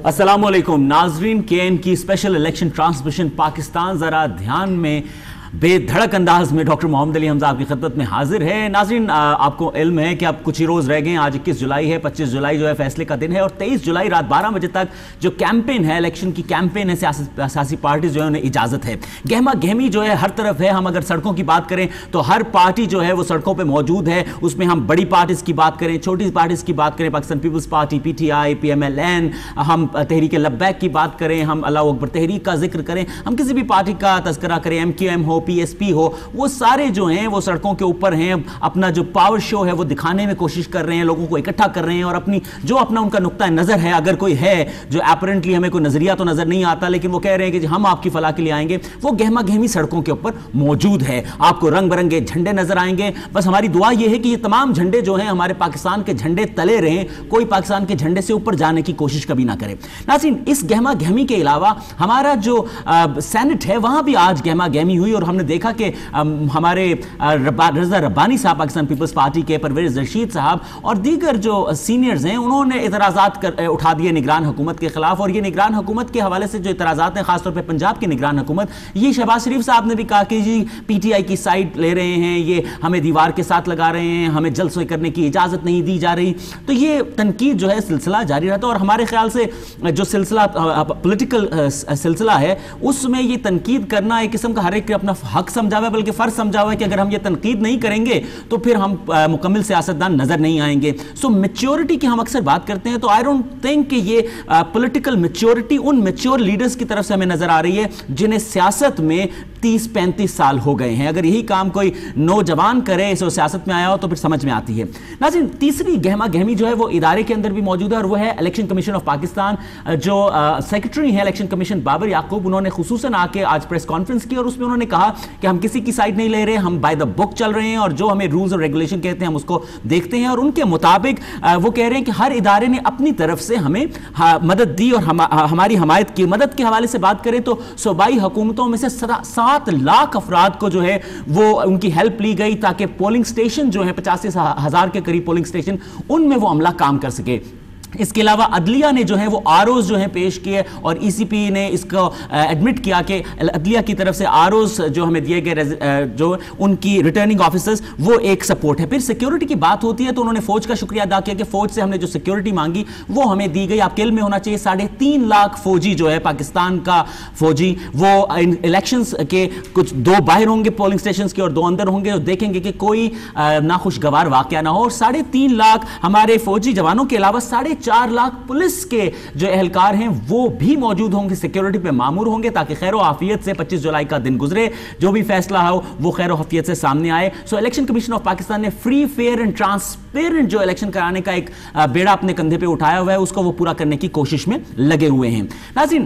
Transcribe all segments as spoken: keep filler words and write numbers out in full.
अस्सलाम वालेकुम नाजरीन, के एन की स्पेशल इलेक्शन ट्रांसमिशन पाकिस्तान ज़रा ध्यान में बेधड़क अंदाज में डॉक्टर मोहम्मद अली हमजा आपकी खिदमत में हाजिर है। नाजरीन, आपको इल्म है कि अब कुछ ही रोज़ रह गए हैं। आज इक्कीस जुलाई है, पच्चीस जुलाई जो है फैसले का दिन है और तेईस जुलाई रात बारह बजे तक जो कैंपेन है, इलेक्शन की कैंपेन है, सियासी पार्टी जो है उन्हें इजाज़त है। गहमा गहमी जो है हर तरफ है। हम अगर सड़कों की बात करें तो हर पार्टी जो है वो सड़कों पर मौजूद है। उसमें हम बड़ी पार्टीज़ की बात करें, छोटी पार्टीज़ की बात करें, Pakistan peoples party, P T I, P M L N, हम तहरीक लब्बैक की बात करें, हम अल्लाह अकबर तहरीक का जिक्र करें, हम किसी भी पार्टी का तस्करा करें, एम क्यू एम हो, पी एस पी हो, वो सारे जो हैं वो सड़कों के ऊपर हैं। अपना जो पावर शो है वो दिखाने में कोशिश कर रहे हैं, लोगों को इकट्ठा कर रहे हैं और अपनी जो अपना उनका नुक्ता नज़र है, अगर कोई है जो अपरेंटली हमें कोई नज़रिया तो नज़र नहीं आता लेकिन वो कह रहे हैं कि हम आपकी फलाह के लिए आएंगे, वो गहमा गहमी सड़कों के ऊपर मौजूद है। आपको रंग बिरंगे झंडे नजर आएंगे। बस हमारी दुआ ये है कि ये तमाम झंडे जो हैं हमारे पाकिस्तान के झंडे तले रहें, कोई पाकिस्तान के झंडे से ऊपर जाने की कोशिश कभी ना करे। नाज़रीन, इस गहमा गहमी के अलावा हमारा जो सेनेट है वहां भी आज गहमा गहमी हुई और हमने देखा कि हमारे रज़ा रब्बानी साहब पाकिस्तान पीपल्स पार्टी के, परवेज़ रशीद साहब और दीगर जो सीनियर्स हैं उन्होंने इतराज़ात कर उठा दिए निगरान हुकूमत के खिलाफ। और ये निगरान हुकूमत के हवाले से जो इतराज़ात हैं, खासतौर पर पंजाब की निगरान हुकूमत, ये शहबाज शरीफ साहब ने भी कहा कि जी पी टी आई की साइड ले रहे हैं, ये हमें दीवार के साथ लगा रहे हैं, हमें जलसे करने की इजाज़त नहीं दी जा रही। तो ये तनकीद जो है सिलसिला जारी रहता है और हमारे ख्याल से जो सिलसिला पॉलिटिकल सिलसिला है उसमें ये तनकीद करना एक किस्म का हर एक अपना हक समझा हुआ है, बल्कि फ़र्ज समझा हुआ है कि अगर हम ये तनकीद नहीं करेंगे तो फिर हम मुकम्मल सियासतदान नज़र नहीं आएंगे। सो मैच्योरिटी की हम अक्सर बात करते हैं तो आई डोंट थिंक कि ये पॉलिटिकल मैच्योरिटी उन मैच्योर लीडर्स की तरफ से हमें नज़र आ रही है जिन्हें सियासत में तीस पैंतीस साल हो गए हैं। अगर यही काम कोई नौजवान करे, इस सियासत में आया हो, तो फिर समझ में आती है। नाज़रीन, तीसरी गहमा गहमी जो है वो इदारे के अंदर भी मौजूद है और वो है इलेक्शन कमीशन ऑफ पाकिस्तान। जो सेक्रेटरी हैं इलेक्शन कमीशन बाबर याकूब, उन्होंने खुसूसन आके आज प्रेस कॉन्फ्रेंस की और उसमें उन्होंने कहा कि हम किसी की साइड नहीं ले रहे, हम बाय द बुक चल रहे हैं और जो हमें रूल्स और रेगुलेशन कहते हैं हम उसको देखते हैं। और उनके मुताबिक वो कह रहे हैं कि हर इदारे ने अपनी तरफ से हमें मदद दी और हम, हमारी हमायत की। मदद के हवाले से बात करें तो सूबाई हुकूमतों में से सात लाख अफराद को जो है वो उनकी हेल्प ली गई ताकि पोलिंग स्टेशन जो है पचासी हजार के करीब पोलिंग स्टेशन, उनमें वो अमला काम कर सके। इसके अलावा अदलिया ने जो है वो आरोज जो है पेश किए और ई सी पी ने इसको एडमिट किया कि अदलिया की तरफ से आरोज जो हमें दिए गए जो उनकी रिटर्निंग ऑफिसर्स वो एक सपोर्ट है। फिर सिक्योरिटी की बात होती है तो उन्होंने फौज का शुक्रिया अदा किया कि फौज से हमने जो सिक्योरिटी मांगी वो हमें दी गई। आपके इल्म में होना चाहिए साढ़े तीन लाख फौजी जो है पाकिस्तान का फौजी वो इन इलेक्शंस के कुछ दो बाहर होंगे पोलिंग स्टेशन के और दो अंदर होंगे और देखेंगे कि कोई नाखुशगवार वाकया ना हो। और साढ़े तीन लाख हमारे फौजी जवानों के अलावा साढ़े चार लाख पुलिस के जो एहलकार हैं वो भी मौजूद होंगे, सिक्योरिटी पे मामूर होंगे ताकि खैर आफियत से पच्चीस जुलाई का दिन गुजरे, जो भी फैसला हो वो खैर आफियत से सामने आए। So election commission of Pakistan ने फ्री, फेयर एंड ट्रांसपेरेंट जो इलेक्शन कराने का एक बेड़ा अपने कंधे पे उठाया हुआ है, उसको वो पूरा करने की कोशिश में लगे हुए हैं। नाज़रीन,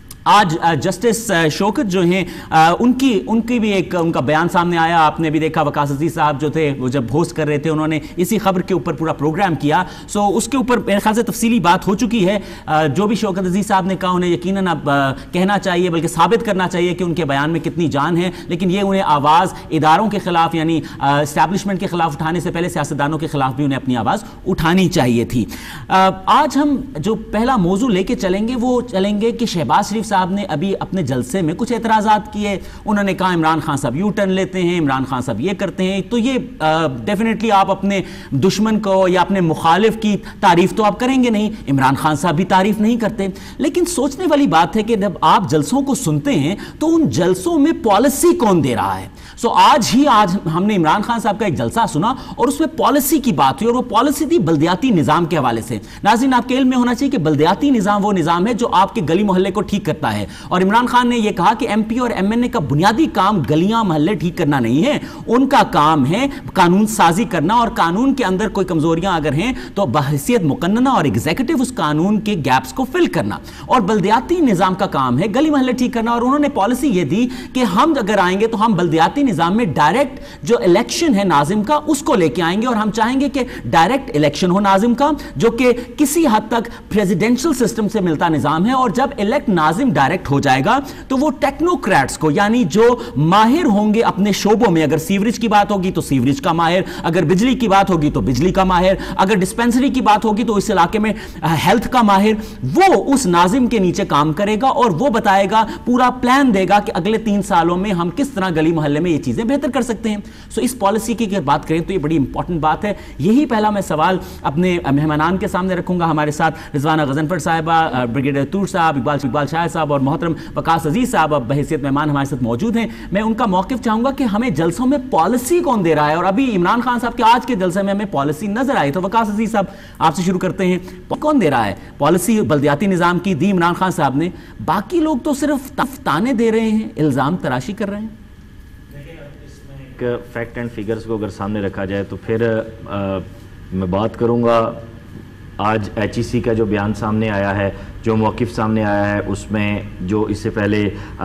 आज जस्टिस शौकत जो हैं उनकी उनकी भी एक उनका बयान सामने आया। आपने भी देखा वकास अजीज साहब जो थे वो जब होस्ट कर रहे थे उन्होंने इसी खबर के ऊपर पूरा प्रोग्राम किया। सो उसके ऊपर मेरे ख्याल से तफसीली बात हो चुकी है। जो भी शौकत अजीज साहब ने कहा उन्हें यकीनन अब कहना चाहिए, बल्कि साबित करना चाहिए कि उनके बयान में कितनी जान है। लेकिन ये उन्हें आवाज़ इदारों के खिलाफ यानी इस्टेब्लिशमेंट के खिलाफ उठाने से पहले सियासतदानों के खिलाफ भी उन्हें अपनी आवाज़ उठानी चाहिए थी। आज हम जो पहला मौजू लेके चलेंगे वो चलेंगे कि शहबाज शरीफ साहब ने अभी अपने जलसे में कुछ एतराज़ात किए। उन्होंने कहा इमरान खान साहब यू टर्न लेते हैं, इमरान खान साहब ये करते हैं। तो ये डेफिनेटली आप अपने दुश्मन को या अपने मुखालिफ की तारीफ तो आप करेंगे नहीं, इमरान खान साहब भी तारीफ नहीं करते। लेकिन सोचने वाली बात है कि जब आप जलसों को सुनते हैं तो उन जलसों में पॉलिसी कौन दे रहा है। सो आज ही आज हमने इमरान खान साहब का एक जलसा सुना और उसमें पॉलिसी की बात हुई और वो पॉलिसी थी बल्दियाती निज़ाम के हवाले से। नाज़रीन, आपके इल्म में होना चाहिए कि बल्दियाती निज़ाम वो निज़ाम है जो आपके गली मोहल्ले को ठीक करता है और इमरान खान ने यह कहा कि एम पी और एम एन ए का बुनियादी काम गलियां मोहल्ले ठीक करना नहीं है, उनका काम है कानून साजी करना और कानून के अंदर कोई कमजोरियां अगर हैं तो बहैसियत मुकन्नना और एग्जीक्यूटिव उस कानून के गैप्स को फिल करना और बल्दियाती निज़ाम का काम है गली मोहल्ले ठीक करना। और उन्होंने पॉलिसी ये दी कि हम अगर आएंगे तो हम बल्दियाती निज़ाम में डायरेक्ट जो इलेक्शन है नाजिम का उसको लेके आएंगे और हम चाहेंगे कि डायरेक्ट इलेक्शन हो नाजिम का, जो कि किसी हद तक प्रेसिडेंशियल सिस्टम से मिलता निज़ाम है। और जब इलेक्ट नाजिम ناظم ڈائریکٹ ہو جائے گا تو وہ ٹیکنوکریٹس کو, یعنی جو ماہر ہوں گے اپنے شعبوں میں, اگر سیوریج کی بات ہوگی تو سیوریج کا ماہر, اگر بجلی کی بات ہوگی تو بجلی کا ماہر, اگر ڈسپینسری کی بات ہوگی تو اس علاقے میں ہیلتھ کا ماہر, وہ اس ناظم کے نیچے کام کرے گا اور وہ بتائے گا, پورا پلان دے گا کہ اگلے تین سالوں میں ہم کس طرح گلی محلے میں یہ چیزیں بہتر کر سکتے ہیں. سو اس پالیسی کی اگر بات کریں تو یہ بڑی امپورٹنٹ بات ہے. یہی پہلا میں سوال اپنے مہمانان کے سامنے رکھوں گا. ہمارے ساتھ رضوانہ غضنفر صاحبہ, بریگیڈیئر طور صاحب, اقبال اقبال شاہ صاحب اور محترم وقاص عزیز صاحب اب بحیثیت مہمان ہمارے ساتھ موجود ہیں. میں ان کا موقف چاہوں گا کہ ہمیں جلسوں میں پالیسی کون دے رہا ہے, اور ابھی عمران خان صاحب کے آج کے جلسے میں ہمیں پالیسی نظر آئی. تو وقاص عزیز صاحب آپ سے شروع کرتے ہیں, کون دے رہا ہے پالیسی؟ بلدیاتی نظام کی دی عمران خان صاحب نے, باقی لوگ تو صرف تانے دے رہے ہیں, الزام تراشی کر رہے ہیں. فیکٹ اینڈ فیگرز کو اگر سامنے رکھا جائے تو پھر میں بات کروں گا آج ایچ ای سی کا جو بیان سامنے آیا ہے, جو موقف سامنے آیا ہے, اس میں جو اس سے پہلے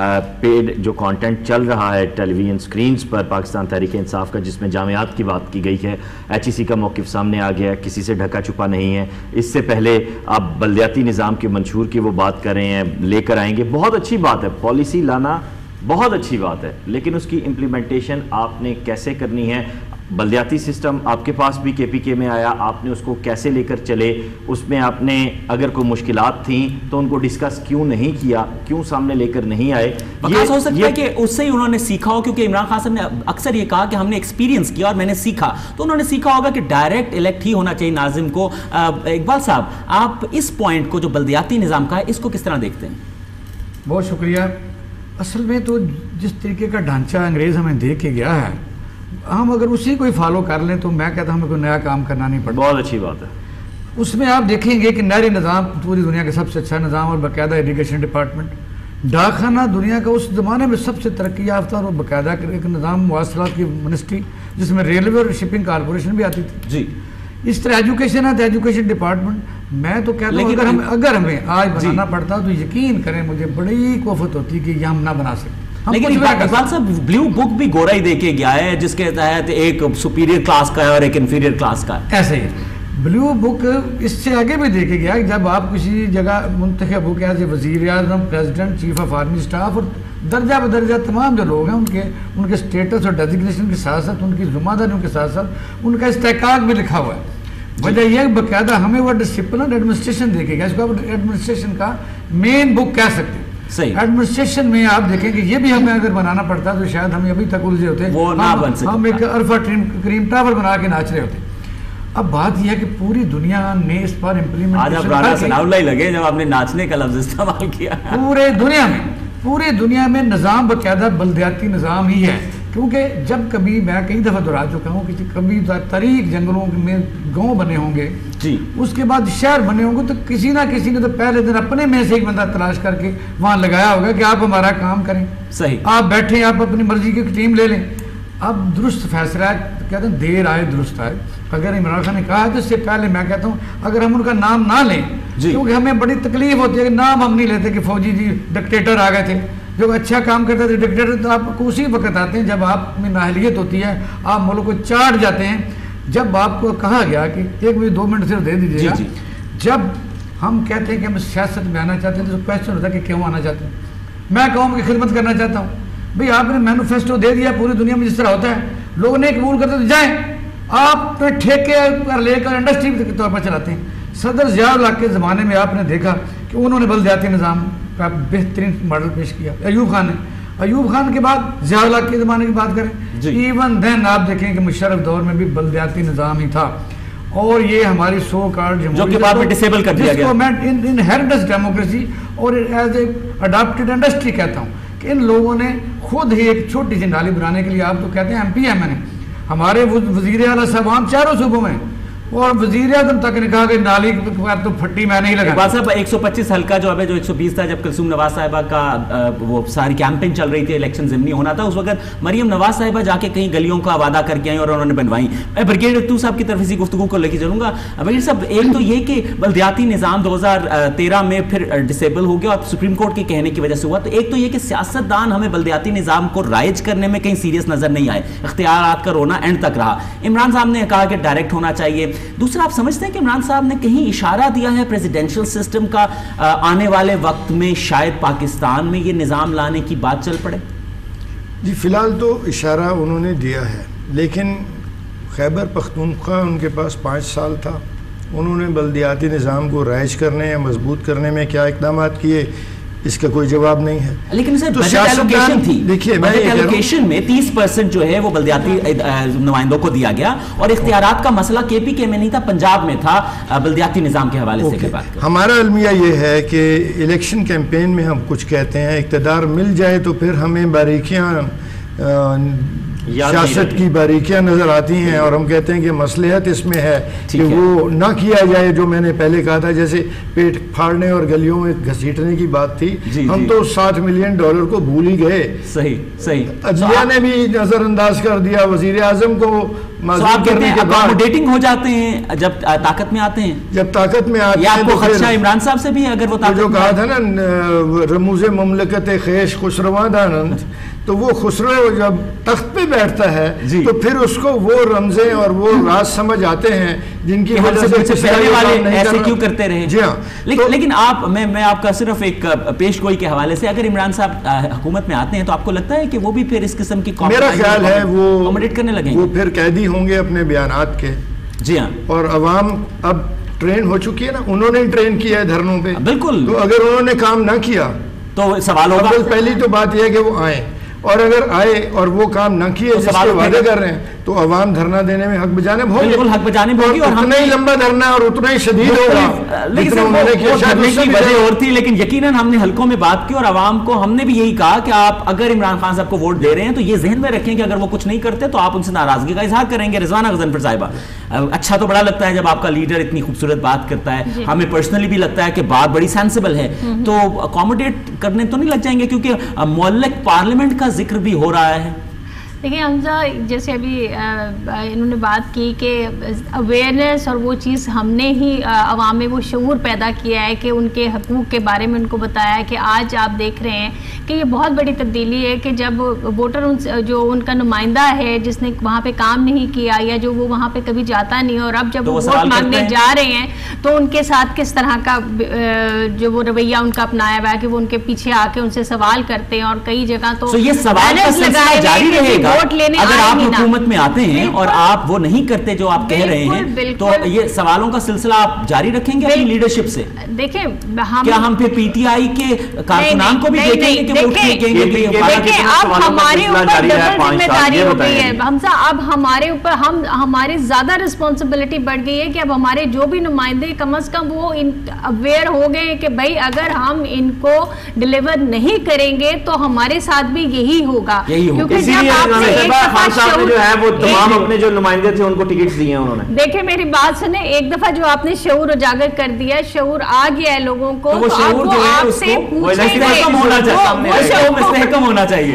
پیڈ جو کانٹینٹ چل رہا ہے ٹیلی ویژن سکرینز پر پاکستان تحریک انصاف کا, جس میں جامعات کی بات کی گئی ہے, ایچ ای سی کا موقف سامنے آ گیا ہے, کسی سے ڈھکا چھپا نہیں ہے. اس سے پہلے آپ بلدیاتی نظام کے منشور کی وہ بات کر رہے ہیں, لے کر آئیں گے, بہت اچھی بات ہے, پالیسی لانا بہت اچھی بات ہے, لیکن اس کی امپلیمنٹیشن آپ نے کیسے کرنی ہے. بلدیاتی سسٹم آپ کے پاس بھی کے پی کے میں آیا, آپ نے اس کو کیسے لے کر چلے, اس میں آپ نے اگر کوئی مشکلات تھیں تو ان کو ڈسکس کیوں نہیں کیا, کیوں سامنے لے کر نہیں آئے؟ یہ ہو سکتا ہے کہ اس سے ہی انہوں نے سیکھا ہو, کیونکہ عمران خان صاحب نے اکثر یہ کہا کہ ہم نے ایکسپیرینس کیا اور میں نے سیکھا, تو انہوں نے سیکھا ہوگا کہ ڈائریکٹ الیکٹ ہی ہونا چاہیے ناظم کو. اقبال صاحب, آپ اس پوائنٹ کو جو بلدیاتی نظام کا ہے اس کو کس طرح دیکھتے ہیں؟ بہت شکریہ. اصل میں تو جس طریقے کا ڈھانچہ انگریز ہمیں دے کے گیا ہے, ہم اگر اسی کو ہی فالو کر لیں تو میں کہتا ہوں ہمیں کوئی نیا کام کرنا نہیں پڑتا. بہت اچھی بات ہے. اس میں آپ دیکھیں گے کہ نہری نظام پوری دنیا کا سب سے اچھا نظام, اور باقاعدہ ایجوکیشن ڈپارٹمنٹ, ڈاک خانہ دنیا کا اس زمانے میں سب سے ترقی یافتہ اور باقاعدہ ایک نظام, مواصلات کی منسٹری جس میں ریلوے اور شپنگ کارپوریشن بھی آتی تھی. جی, اس طرح ایجوکیشن ہے تو ایجوکیشن ڈپارٹمنٹ. میں تو کہتا ہوں اگر ہم اگر ہمیں آج بنانا پڑتا تو یقین کریں مجھے بڑی کوفت ہوتی کہ یہ ہم نہ بنا سکتے. لیکن اقبال صاحب بلیو بک بھی گورا ہی دے کے گیا ہے, جس کے تحت ایک سپیریئر کلاس کا ہے اور ایک انفیریئر کلاس کا ہے. ایسے ہی بلیو بک اس سے آگے بھی دے کے گیا, جب آپ کسی جگہ منتخب ہو کے ایسے وزیر اعظم, president, chief of army staff اور درجہ بدرجہ تمام جو لوگ ہیں ان کے ان کے اسٹیٹس اور ڈیزگنیشن کے ساتھ ساتھ ان کی ذمہ داریوں کے ساتھ ساتھ ان کا استحقاق بھی لکھا ہوا ہے. وجہ یہ باقاعدہ ہمیں وہ ڈسپلن ایڈمنسٹریشن دے کے گیا, اس کو آپ ایڈمنسٹریشن کا مین بک کہہ سکتے ہیں. ایڈمنسٹریشن میں آپ دیکھیں کہ یہ بھی ہمیں اگر بنانا پڑتا تو شاید ہمیں ابھی تک الجھے ہوتے, وہ نہ بن سکتا, ہم ایک عرفہ کریم ٹاور بنا کے ناچ رہے ہوتے. اب بات یہ ہے کہ پوری دنیا نے اس پر امپلیمنٹیشن, آج آپ رانا ثناء اللہ ہی لگے جب آپ نے ناچنے کا لفظ استعمال کیا. پورے دنیا میں پوری دنیا میں نظام باقاعدہ بلدیاتی نظام ہی ہے, کیونکہ جب کبھی میں کئی دفعہ دہرا چکا ہوں کہ کبھی تاریخ جنگلوں میں گاؤں بنے ہوں گے, جی, اس کے بعد شہر بنے ہوں گے, تو کسی نہ کسی نے تو پہلے دن اپنے میں سے ایک بندہ تلاش کر کے وہاں لگایا ہوگا کہ آپ ہمارا کام کریں. صحیح, آپ بیٹھیں, آپ اپنی مرضی کی ٹیم لے لیں. اب درست فیصلہ ہے, کہتے ہیں دیر آئے درست آئے. اگر عمران خان نے کہا ہے تو اس سے پہلے میں کہتا ہوں اگر ہم ان کا نام نہ لیں, کیونکہ ہمیں بڑی تکلیف ہوتی ہے کہ نام ہم نہیں لیتے کہ فوجی جی ڈکٹیٹر آ گئے تھے, جو اچھا کام کرتے تھے ڈکٹیٹر, تو آپ کو اسی وقت آتے ہیں جب آپ میں نااہلیت ہوتی ہے, آپ ملک کو چاٹ جاتے ہیں. جب آپ کو کہا گیا کہ ایک مجھے دو منٹ صرف دے دیجیے گا, جب ہم کہتے ہیں کہ ہم سیاست میں آنا چاہتے ہیں تو کویشچن ہوتا ہے کہ کیوں آنا چاہتے ہیں. میں قوم کی خدمت کرنا چاہتا ہوں. بھئی آپ نے مینوفیسٹو دے دیا, پوری دنیا میں جس طرح ہوتا ہے لوگ نہیں قبول کرتے تو جائیں, آپ ٹھیکے پر لے کر انڈسٹری کے طور پر چلاتے ہیں. صدر ضیاء الحق کے زمانے میں آپ نے دیکھا کہ انہوں نے بلدیاتی نظام کا بہترین ماڈل پیش کیا. ایوب خان نے, ایوب خان کے بعد ضیاء الحق کے زمانے کی بات کریں, ایون دین آپ دیکھیں کہ مشرف دور میں بھی بلدیاتی نظام ہی تھا, اور یہ ہماری سو کارڈ انہیریٹنس ڈیموکریسی اور ایز اے اڈاپٹیڈ انڈسٹری کہتا ہوں کہ ان لوگوں نے خود ہی ایک چھوٹی سی نالی بنانے کے لیے, آپ تو کہتے ہیں ایم پی ایم این, ہمارے وزیر اعلیٰ صاحبان چاروں صوبوں میں, اور وزیر اعظم تک نے کہا کہ نالی تو پھٹی میں نہیں لگا. اقبال صاحب ایک سو پچیس حلقہ جو ہے جو ایک سو بیس تھا, جب کلثوم نواز صاحبہ کا وہ ساری کیمپین چل رہی تھی, الیکشن ضمنی ہونا تھا, اس وقت مریم نواز صاحبہ جا کے کہیں گلیوں کا وعدہ کر کے آئیں اور انہوں نے بنوائی. میں بریگیڈیئر طور صاحب کی طرف اسی گفتگو کو لے کے چلوں گا. بریگیڈیئر صاحب, ایک تو یہ کہ بلدیاتی نظام دو ہزار تیرہ میں پھر ڈسیبل ہو گیا اور سپریم کورٹ کے کہنے کی وجہ سے ہوا, تو ایک تو یہ کہ سیاست دان ہمیں بلدیاتی نظام کو رائج کرنے میں کہیں سیریس نظر نہیں آئے, اختیارات کا رونا اینڈ تک رہا. عمران صاحب نے کہا کہ ڈائریکٹ ہونا چاہیے, دوسرا, آپ سمجھتے ہیں کہ عمران صاحب نے کہیں اشارہ دیا ہے پریزیڈینشل سسٹم کا آنے والے وقت میں شاید پاکستان میں یہ نظام لانے کی بات چل پڑے؟ جی فی الحال تو اشارہ انہوں نے دیا ہے, لیکن خیبر پختونخوا ان کے پاس پانچ سال تھا, انہوں نے بلدیاتی نظام کو رائج کرنے یا مضبوط کرنے میں کیا اقدامات کیے, اس کا کوئی جواب نہیں ہے. لیکن سر بجٹ ایلوکیشن تھی, دیکھیے بجٹ ایلوکیشن میں تیس پرسنٹ جو ہے وہ بلدیاتی نمائندوں کو دیا گیا, اور اختیارات کا مسئلہ کے پی کے میں نہیں تھا, پنجاب میں تھا بلدیاتی نظام کے حوالے سے. ہمارا المیہ یہ ہے کہ الیکشن کیمپین میں ہم کچھ کہتے ہیں, اقتدار مل جائے تو پھر ہمیں باریکیاں سیاست کی باریکیاں نظر آتی ہیں, اور ہم کہتے ہیں کہ مصلحت اس میں ہے کہ وہ نہ کیا جائے جو میں نے پہلے کہا تھا, جیسے پیٹ پھاڑنے اور گلیوں میں گھسیٹنے کی بات تھی. ہم تو ساٹھ ملین ڈالر کو بھول ہی گئے. صحیح صحیح عدلیہ نے بھی نظر انداز کر دیا, وزیر اعظم کو معذور کرنے کے بعد اکاموڈیٹنگ ہو جاتے ہیں جب طاقت میں آتے ہیں. جب طاقت میں آتے ہیں آپ کو خدشہ عمران صاحب سے بھی, اگر وہ جو کہا تھا نا رموز مملکت خیش خسرواں دانند, تو وہ خسرو جب تخت پہ بیٹھتا ہے جی. تو پھر اس کو وہ رمزیں اور وہ راز سمجھ آتے ہیں جن کی وجہ سے پہلے والے ایسے کیوں کرتے رہے. جی ہاں, لیکن آپ میں میں آپ کا صرف ایک پیش گوئی کے حوالے سے, اگر عمران صاحب حکومت میں آتے ہیں تو آپ کو لگتا ہے کہ وہ بھی پھر اس قسم کی میرا خیال ہے وہ اکاموڈیٹ کرنے لگیں, وہ پھر قیدی ہوں گے اپنے بیانات کے. جی ہاں, اور عوام اب ٹرین ہو چکی ہے نا, انہوں نے ٹرین کیا ہے دھرنوں پہ. بالکل, تو اگر انہوں نے کام نہ کیا تو سوال ہوگا. پہلی تو بات یہ ہے کہ وہ آئیں, اور اگر آئے اور وہ کام نہ کیے جس کے وعدے کر رہے ہیں, تو عوام دھرنا دینے میں حق بجانب ہوگی. بالکل حق بجانب ہوگی, اور اتنا ہی لمبا دھرنا اور اتنا ہی شدید ہوگا. لیکن وہ دھرنے کی وجہ اور تھی, لیکن یقیناً ہم نے حلقوں میں بات کی اور عوام کو ہم نے بھی یہی کہا کہ آپ اگر عمران خان صاحب کو ووٹ دے رہے ہیں تو یہ ذہن میں رکھیں کہ اگر وہ کچھ نہیں کرتے تو آپ ان سے ناراضگی کا اظہار کریں گے. رضوانہ غضنفر صاحبہ, اچھا تو بڑا لگتا ہے جب آپ کا لیڈر اتنی خوبصورت بات کرتا ہے, ہمیں پرسنلی بھی لگتا ہے کہ بات بڑی سینسیبل ہے, تو اکاموڈیٹ کرنے تو نہیں لگ جائیں گے, کیونکہ معلق پارلیمنٹ کا ذکر بھی ہو رہا ہے. دیکھیں حمزہ, جیسے ابھی انہوں نے بات کی کہ اویئرنیس اور وہ چیز ہم نے ہی عوام میں وہ شعور پیدا کیا ہے کہ ان کے حقوق کے بارے میں ان کو بتایا ہے, کہ آج آپ دیکھ رہے ہیں کہ یہ بہت بڑی تبدیلی ہے کہ جب ووٹر جو ان کا نمائندہ ہے جس نے وہاں پہ کام نہیں کیا یا جو وہ وہاں پہ کبھی جاتا نہیں, اور اب جب وہ ووٹ مانگنے جا رہے ہیں تو ان کے ساتھ کس طرح کا جو وہ رویہ ان کا اپنایا ہوا ہے کہ وہ ان کے پیچھے آ کے ان سے سوال کرتے ہیں, اور کئی جگہ تو یہ سوال کا سلسلہ جاری رہے گا. اگر آپ حکومت میں آتے ہیں اور آپ وہ نہیں کرتے جو آپ کہہ رہے ہیں, تو یہ سوالوں کا سلسلہ آپ جاری رکھیں گے اپنی لیڈرشپ سے. دیکھیں کیا ہم پھر پی ٹی آئی کے کارکنان کو بھی دیکھیں گے کہ وہ کہیں گے کہ اب ہمارے اوپر ڈبل ذمہ داری ہو گئی ہے حمزہ, اب ہمارے اوپر ہم ہمارے زیادہ رسپانسبلٹی بڑھ گئی ہے کہ اب ہمارے جو بھی نمائندے کم از کم وہ اویئر ہو گئے کہ بھائی اگر ہم ان کو ڈلیور نہیں کریں گے تو ہمارے ساتھ بھی یہی ہوگا. کیونکہ جب آپ خان صاحب نے جو ہے وہ تمام اپنے جو نمائندے تھے ان کو ٹکٹس دیے ہیں انہوں نے. دیکھیں میری بات سنیں, ایک دفعہ جو آپ نے شعور اجاگر کر دیا, شعور آ گیا ہے لوگوں کو, تو اب وہ آپ سے پوچھیں گے, مستحکم ہونا چاہیے,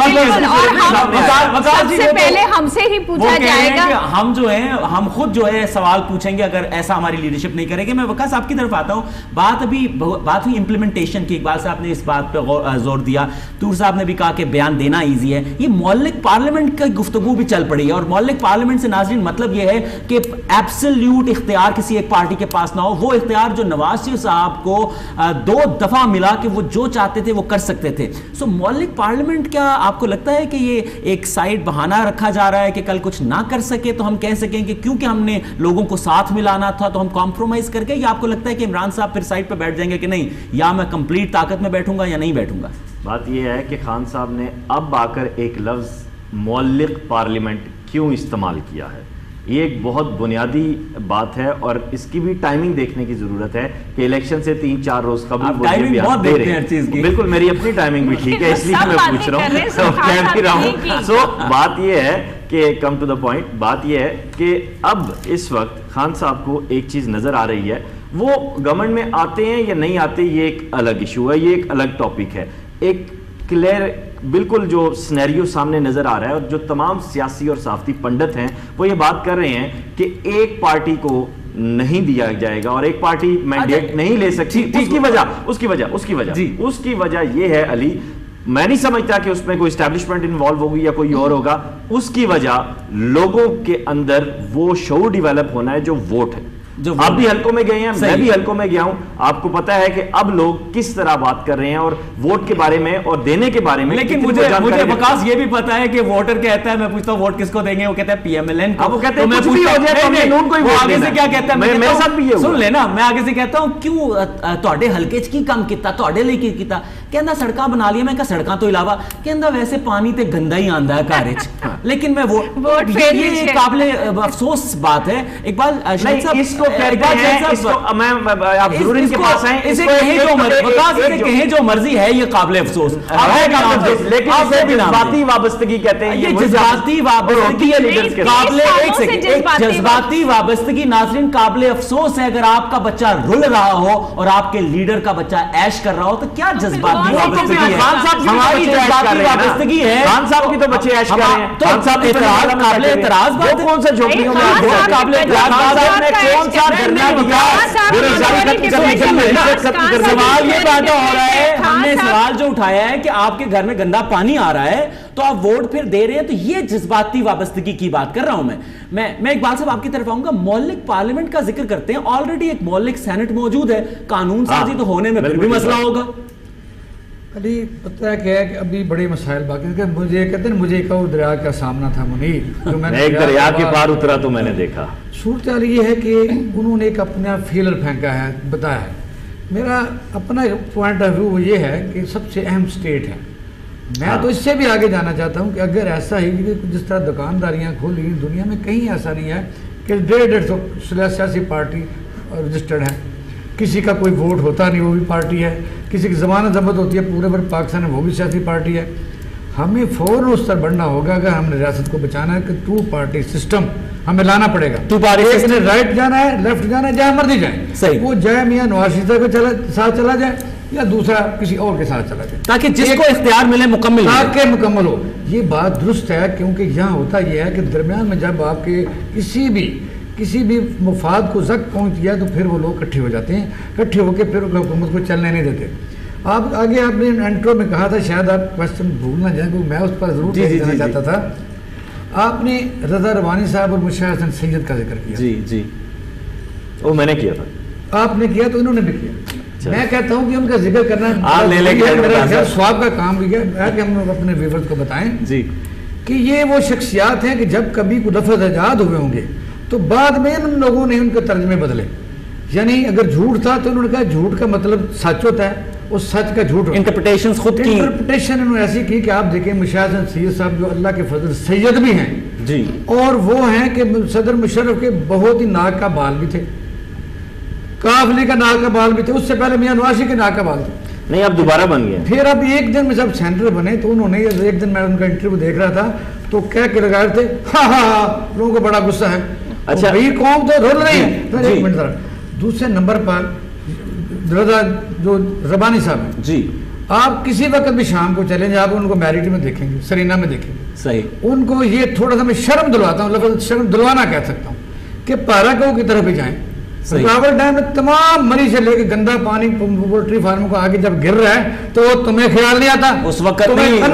سب سے پہلے ہم سے ہی پوچھا جائے گا. ہم جو ہیں ہم خود جو ہے سوال پوچھیں گے اگر ایسا ہماری لیڈرشپ نہیں کرے گی. میں وقاص آپ کی طرف آتا ہوں, بات ابھی بات ہوئی امپلیمنٹیشن کی, اقبال صاحب نے اس بات پہ زور دیا, طور صاحب نے بھی کہا کہ بیان دینا ایزی ہے. یہ معلق پارلیمنٹ کا گفتگو بھی چل پڑی ہے, اور معلق پارلیمنٹ سے ناظرین مطلب یہ ہے کہ ایبسلیوٹ اختیار کسی ایک پارٹی کے پاس نہ ہو. وہ اختیار جو نواز شریف صاحب کو دو دفعہ ملا کہ وہ جو چاہتے تھے وہ کر سکتے تھے. سو معلق پارلیمنٹ, کیا آپ کو لگتا ہے کہ یہ ایک سائڈ بہانہ رکھا جا رہا ہے کہ کل کچھ نہ کر سکے تو ہم کہہ سکیں کہ کیونکہ ہم نے لوگوں کو ساتھ ملانا تھا تو ہم کمپرومائز کر کے, یا آپ کو لگتا ہے کہ عمران صاحب پھر سائڈ پہ بیٹھ جائیں گے کہ نہیں, یا میں کمپلیٹ طاقت میں بیٹھوں گا یا نہیں بیٹھوں گا؟ بات یہ ہے کہ خان صاحب نے اب آ کر ایک لفظ معلق پارلیمنٹ کیوں استعمال کیا ہے, یہ ایک بہت بنیادی بات ہے, اور اس کی بھی ٹائمنگ دیکھنے کی ضرورت ہے کہ الیکشن سے تین چار روز قبل وہ بیان دے رہے ہیں. بالکل میری اپنی ٹائمنگ بھی ٹھیک ہے, اس لیے میں پوچھ رہا ہوں. سو بات یہ ہے کہ کم ٹو دا پوائنٹ, بات یہ ہے کہ اب اس وقت خان صاحب کو ایک چیز نظر آ رہی ہے, وہ گورنمنٹ میں آتے ہیں یا نہیں آتے یہ ایک الگ ایشو ہے, یہ ایک الگ ٹاپک ہے. ایک کلیئر بالکل جو سنیریو سامنے نظر آ رہا ہے, اور جو تمام سیاسی اور صحافتی پنڈت ہیں وہ یہ بات کر رہے ہیں کہ ایک پارٹی کو نہیں دیا جائے گا اور ایک پارٹی مینڈیٹ نہیں لے سکتی. اس کی وجہ اس کی وجہ اس کی وجہ اس کی وجہ یہ ہے علی میں نہیں سمجھتا کہ اس میں کوئی اسٹیبلشمنٹ انوالو ہوگی یا کوئی اور ہوگا. اس کی وجہ لوگوں کے اندر وہ شعور ڈیولپ ہونا ہے جو ووٹ ہے. آپ بھی حلقوں میں گئے ہیں, میں بھی حلقوں میں گیا ہوں, آپ کو پتا ہے کہ اب لوگ کس طرح بات کر رہے ہیں اور ووٹ کے بارے میں اور دینے کے بارے میں. لیکن مجھے مجھے وقاص یہ بھی پتا ہے کہ ووٹر کہتا ہے, میں پوچھتا ہوں ووٹ کس کو دیں گے, وہ کہتا ہے پی ایم ایل این کو. وہ کہتے ہیں کچھ بھی ہو جائے تو نون کو ہی ووٹ آگے سے کیا کہتا ہے, میرے ساتھ بھی یہ سن لینا, میں آگے سے کہتا ہوں کیوں تواڈے حلقے چ کی کم کیتا, تواڈے لئی کی کیتا, کہندا سڑکاں بنا لیا. میں کہا سڑکاں تو علاوہ, کہندا ویسے پانی تے گندا ہی آندا ہے گھر وچ, لیکن میں ووٹ یہ قابل افسوس بات ہے. اقبال صاحب اس کو کہتے ہیں, آپ ضرور ان کے پاس ہیں, اسے کہیں جو مرضی ہے, یہ قابل افسوس, لیکن اسے جذباتی وابستگی کہتے ہیں. یہ جذباتی وابستگی قابل جذباتی وابستگی ناظرین قابل افسوس ہے. اگر آپ کا بچہ رل رہا ہو اور آپ کے لیڈر کا بچہ ایش کر رہا ہو تو کیا جذباتی وابستگی ہے؟ ہماری جذباتی وابستگی ہے. خان صاحب کی تو بچے ایش کر رہے ہیں. خان صاحب اعتراض قابل اعتراض بات ہے. کون سے جھوپڑیوں میں قابل اعتراض بات ہے. کون سا دھرنا دیا؟ سوال یہ پیدا ہو رہا ہے, ہم نے سوال جو اٹھایا ہے کہ آپ کے گھر میں گندا پانی آ رہا ہے تو آپ ووٹ پھر دے رہے ہیں, تو یہ جذباتی وابستگی کی بات کر رہا ہوں. میں میں میں اقبال صاحب آپ کی طرف آؤں گا. مولک پارلیمنٹ کا ذکر کرتے ہیں, آلریڈی ایک مولک سینٹ موجود ہے, قانون سازی تو ہونے میں پھر بھی مسئلہ ہوگا. علی پتہ ہے کیا ہے کہ ابھی بڑے مسائل باقی ہیں. مجھے کہتے ہیں مجھے ایک اور دریا کا سامنا تھا منیر, جو میں نے ایک دریا کے پار اترا تو میں نے دیکھا. صورتحال یہ ہے کہ انہوں نے ایک اپنا فیلر پھینکا ہے, بتایا ہے. میرا اپنا پوائنٹ آف ویو یہ ہے کہ سب سے اہم سٹیٹ ہے. میں تو اس سے بھی آگے جانا چاہتا ہوں کہ اگر ایسا ہی جس طرح دکانداریاں کھولی ہیں دنیا میں, کہیں ایسا نہیں ہے کہ ڈیڑھ ڈیڑھ سو سیاسی پارٹی رجسٹرڈ ہے, کسی کا کوئی ووٹ ہوتا نہیں وہ بھی پارٹی ہے, کسی کی ضمانت ضبط ہوتی ہے پورے پر پاکستان میں وہ بھی سیاسی پارٹی ہے. ہمیں فوراً اس طرح بڑھنا ہوگا اگر ہم نے ریاست کو بچانا ہے کہ ٹو پارٹی سسٹم ہمیں لانا پڑے گا. ٹو پارٹی ایک نے رائٹ جانا ہے, لیفٹ جانا ہے, جہاں مرضی جائیں, وہ جائے میاں نواز شریف کے ساتھ چلا جائے یا دوسرا کسی اور کے ساتھ چلا جائے, تاکہ جس کو اختیار ملے مکمل تاکہ مکمل ہو. یہ بات درست ہے, کیونکہ یہاں ہوتا یہ ہے کہ درمیان میں جب آپ کے کسی بھی کسی بھی مفاد کو زک پہنچ گیا تو پھر وہ لوگ اکٹھے ہو جاتے ہیں, اکٹھے ہو کے پھر حکومت کو چلنے نہیں دیتے. آپ آگے آپ نے انٹرو میں کہا تھا, شاید آپ کوشچن بھول نہ جائیں, میں اس پر ضرور دینا چاہتا تھا. آپ نے رضا روانی صاحب اور مشاہد حسن سید کا ذکر کیا. جی جی وہ میں نے کیا تھا, آپ نے کیا تو انہوں نے بھی کیا. میں کہتا ہوں کہ ان کا ذکر کرنا میرا سواب کا کام بھی ہے کہ ہم اپنے ویورز کو بتائیں جی کہ یہ وہ شخصیات ہیں کہ جب کبھی کوئی لفظ ایجاد ہوئے ہوں گے تو بعد میں ان لوگوں نے ان کے ترجمے بدلے. یعنی اگر جھوٹ تھا تو انہوں نے کہا جھوٹ کا مطلب سچ ہوتا ہے, اس سچ کا جھوٹ. انٹرپریٹیشن خود کی انٹرپریٹیشن انہوں نے ایسی کی کہ آپ دیکھیں مشاہد حسن سید صاحب جو اللہ کے فضل سید بھی ہیں جی, اور وہ ہیں کہ صدر مشرف کے بہت ہی ناک کا بال بھی تھے, کاف علی کا ناک کا بال بھی تھے, اس سے پہلے میاں نواز شریف کے ناک کا بال تھے. نہیں اب دوبارہ بن گئے. پھر اب ایک دن میں جب سینٹر بنے تو انہوں نے ایک دن میں ان کا انٹرویو دیکھ رہا تھا تو کہہ کے لگائے تھے ہاں ہاں ہاں لوگوں کو بڑا غصہ ہے. اچھا بھائی قوم تو رول رہی ہے. ایک منٹ ذرا, دوسرے نمبر پر رضا جو ربانی صاحب ہیں جی, آپ کسی وقت بھی شام کو چلیں جائیں, آپ ان کو میریٹ میں دیکھیں گے, سرینا میں دیکھیں گے. صحیح. ان کو یہ تھوڑا سا میں شرم دلواتا ہوں, لفظ شرم دلوانا کہہ سکتا ہوں, کہ پاراگو کی طرف بھی جائیں. راول ڈیم میں تمام مری سے لے کے گندا پانی پولٹری فارموں کو آگے جب گر رہا ہے تو تمہیں خیال نہیں آتا, اس وقت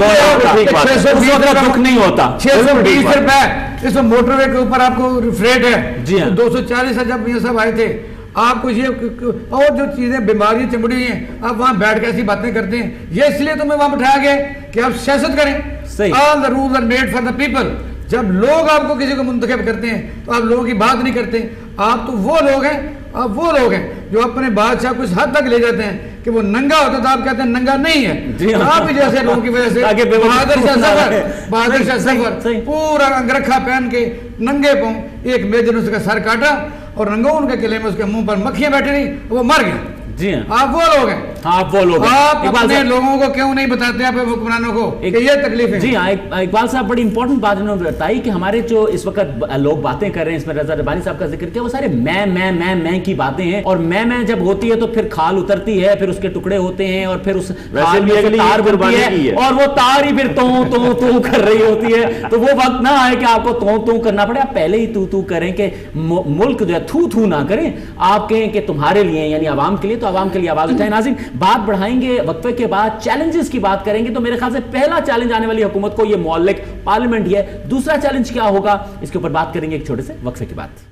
دکھ نہیں ہوتا. چھ سو بیس روپے اس موٹر وے کے اوپر آپ کو ریٹ ہے, دو سو چالیس ہے جب یہ سب آئے تھے. آپ کو یہ اور جو چیزیں بیماریاں چمڑی ہوئی ہیں آپ وہاں بیٹھ کے ایسی باتیں کرتے ہیں. یہ اس لیے تمہیں وہاں بٹھایا گیا کہ آپ سیاست کریں. All the rules are made for the people. جب لوگ آپ کو کسی کو منتخب کرتے ہیں تو آپ لوگوں کی بات نہیں کرتے. آپ تو وہ لوگ ہیں آپ وہ لوگ ہیں جو اپنے بادشاہ کو اس حد تک لے جاتے ہیں کہ وہ ننگا ہوتا تو آپ کہتے ہیں ننگا نہیں ہے. آپ بھی جیسے لوگوں کی وجہ سے بہادر شاہ ظفر بہادر شاہ ظفر پورا انگرکھا پہن کے ننگے پاؤں, ایک میجر نے اس کا سر کاٹا اور رنگون کے قلعے میں اس کے منہ پر مکھیاں بیٹھی رہی, وہ مر گیا. جی آپ وہ لوگ ہیں, آپ وہ لوگ آپ اپنے لوگوں کو کیوں نہیں بتاتے آپ حکمرانوں کو کہ یہ تکلیف ہے. جی ہاں, اقبال صاحب بڑی امپورٹنٹ بات انہوں نے بتائی کہ ہمارے جو اس وقت لوگ باتیں کر رہے ہیں, اس میں رضا ربانی صاحب کا ذکر کیا, وہ سارے میں میں میں میں کی باتیں ہیں, اور میں میں جب ہوتی ہے تو پھر کھال اترتی ہے, پھر اس کے ٹکڑے ہوتے ہیں, اور پھر اس کھال میں سے تار بنتی ہے, اور وہ تار ہی پھر تو تو تو کر رہی ہوتی ہے. تو وہ وقت نہ آئے کہ آپ کو تو تو کرنا پڑے, آپ پہلے ہی تو تو کریں کہ ملک جو ہے تھو تھو نہ کریں, آپ کہیں کہ تمہارے لیے یعنی عوام کے لیے, تو عوام کے لیے آواز اٹھائیں. ناظرین बात बढ़ाएंगे वक्फे के बाद, चैलेंजेस की बात करेंगे। तो मेरे ख्याल से पहला चैलेंज आने वाली हुकूमत को ये मौलिक पार्लियामेंट ही है। दूसरा चैलेंज क्या होगा, इसके ऊपर बात करेंगे एक छोटे से वक्फे के बाद।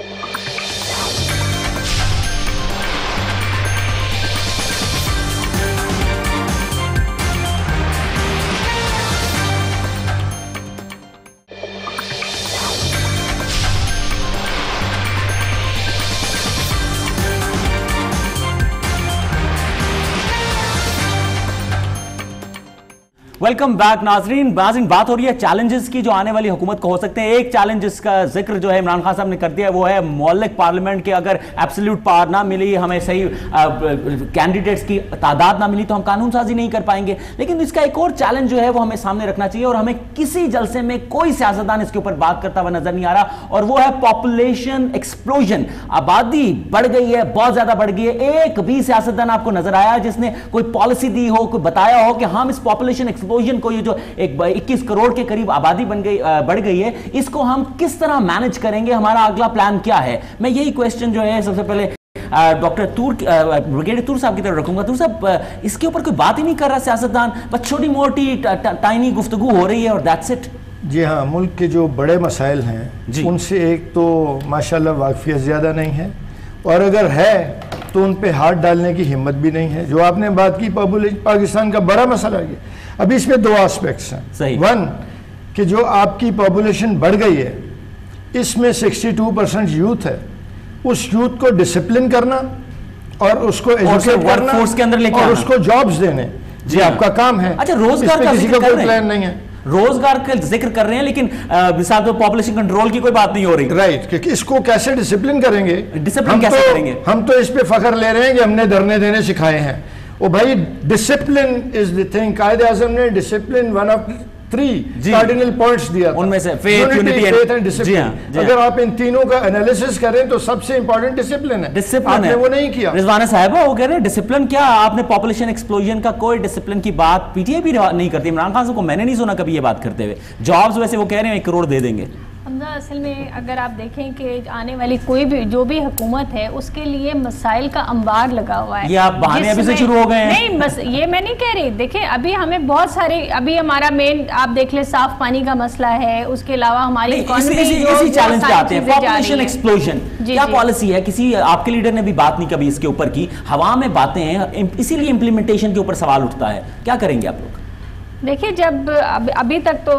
वेलकम बैक नाजरीन। नाजरीन बात हो रही है चैलेंजेस की जो आने वाली हुकूमत को हो सकते हैं। एक चैलेंज जिसका जिक्र जो है इमरान खान साहब ने कर दिया है वो है मौलिक पार्लियामेंट के अगर एब्सोल्यूट पावर ना मिली, हमें सही कैंडिडेट्स की तादाद ना मिली तो हम कानून साजी नहीं कर पाएंगे। लेकिन इसका एक और चैलेंज जो है वो हमें सामने रखना चाहिए और हमें किसी जलसे में कोई सियासतदान इसके ऊपर बात करता हुआ नजर नहीं आ रहा, और वो है पॉपुलेशन एक्सप्लोजन। आबादी बढ़ गई है, बहुत ज्यादा बढ़ गई है। एक भी सियासतदान आपको नजर आया जिसने कोई पॉलिसी दी हो, कोई बताया हो कि हम इस पॉपुलेशन एक्सप्लोजन को, ये जो एक इक्कीस करोड़ के करीब आबादी बन गई बढ़ गई है, इसको हम किस तरह मैनेज करेंगे, हमारा अगला प्लान क्या है? मैं यही क्वेश्चन जो है सबसे पहले डॉक्टर तूर ब्रिगेडियर तूर साहब की तरफ रखूंगा। तूर साहब, इसके ऊपर कोई बात ही नहीं कर रहा सियासतदान, बस छोटी मोटी टाइनी गुफ्तगू हो रही है और दैट्स इट। जी हाँ, मुल्क के जो बड़े मसाइल हैं उनसे एक तो माशाल्लाह वाकफियत ज़्यादा नहीं है, और अगर है तो उन पे हाथ डालने की हिम्मत भी नहीं है। जो आपने बात की पॉपुलेशन, पाकिस्तान का बड़ा मसला है। अभी इसमें दो एस्पेक्ट्स हैं। सही। वन, कि जो आपकी पॉपुलेशन बढ़ गई है इसमें बासठ परसेंट यूथ है, उस यूथ को डिसिप्लिन करना और उसको एजुकेट करना के अंदर लेके और उसको जॉब्स देने, जी आपका काम है। अच्छा, रोजगार का किसी का कोई प्लान नहीं है। रोजगार का जिक्र कर रहे हैं लेकिन मिसाल तो पॉपुलेशन कंट्रोल की कोई बात नहीं हो रही। राइट, क्योंकि इसको कैसे डिसिप्लिन करेंगे, डिसिप्लिन कैसे तो, करेंगे? हम तो इस पे फख्र ले रहे हैं कि हमने धरने देने सिखाए हैं। ओ भाई, discipline is the thing. Quaid Azam ने discipline one of three cardinal points दिया, उनमें से फेथ, यूनिटी एंड डिसिप्लिन। अगर आप इन तीनों का एनालिसिस करें तो सबसे इंपॉर्टेंट डिसिप्लिन है। डिसिप्लिन आपने है। वो नहीं किया। रिजवाना साहिबा वो कह रहे हैं डिसिप्लिन क्या, आपने पॉपुलेशन एक्सप्लोजन का कोई डिसिप्लिन की बात पीटीआई भी नहीं करती। इमरान खान साहब को मैंने नहीं सुना कभी ये बात करते हुए। जॉब्स वैसे वो कह रहे हैं एक करोड़ दे देंगे। हमजा, असल में अगर आप देखें कि आने वाली कोई भी जो भी हुकूमत है उसके लिए मसाइल का अंबार लगा हुआ है। ये आप बहाने अभी से शुरू हो गए हैं। नहीं, बस ये मैं नहीं कह रही। देखें, अभी हमें बहुत सारे, अभी हमारा मेन आप देख ले साफ पानी का मसला है, उसके अलावा हमारी इकोनॉमी इसी चैलेंज पे आते हैं। पॉपुलेशन एक्सप्लोजन क्या पॉलिसी है? किसी आपके लीडर ने भी बात नहीं कभी इसके ऊपर की, हवा में बातें हैं, इसीलिए इंप्लीमेंटेशन के ऊपर सवाल उठता है। क्या करेंगे आप लोग? देखिए, जब अब, अभी तक तो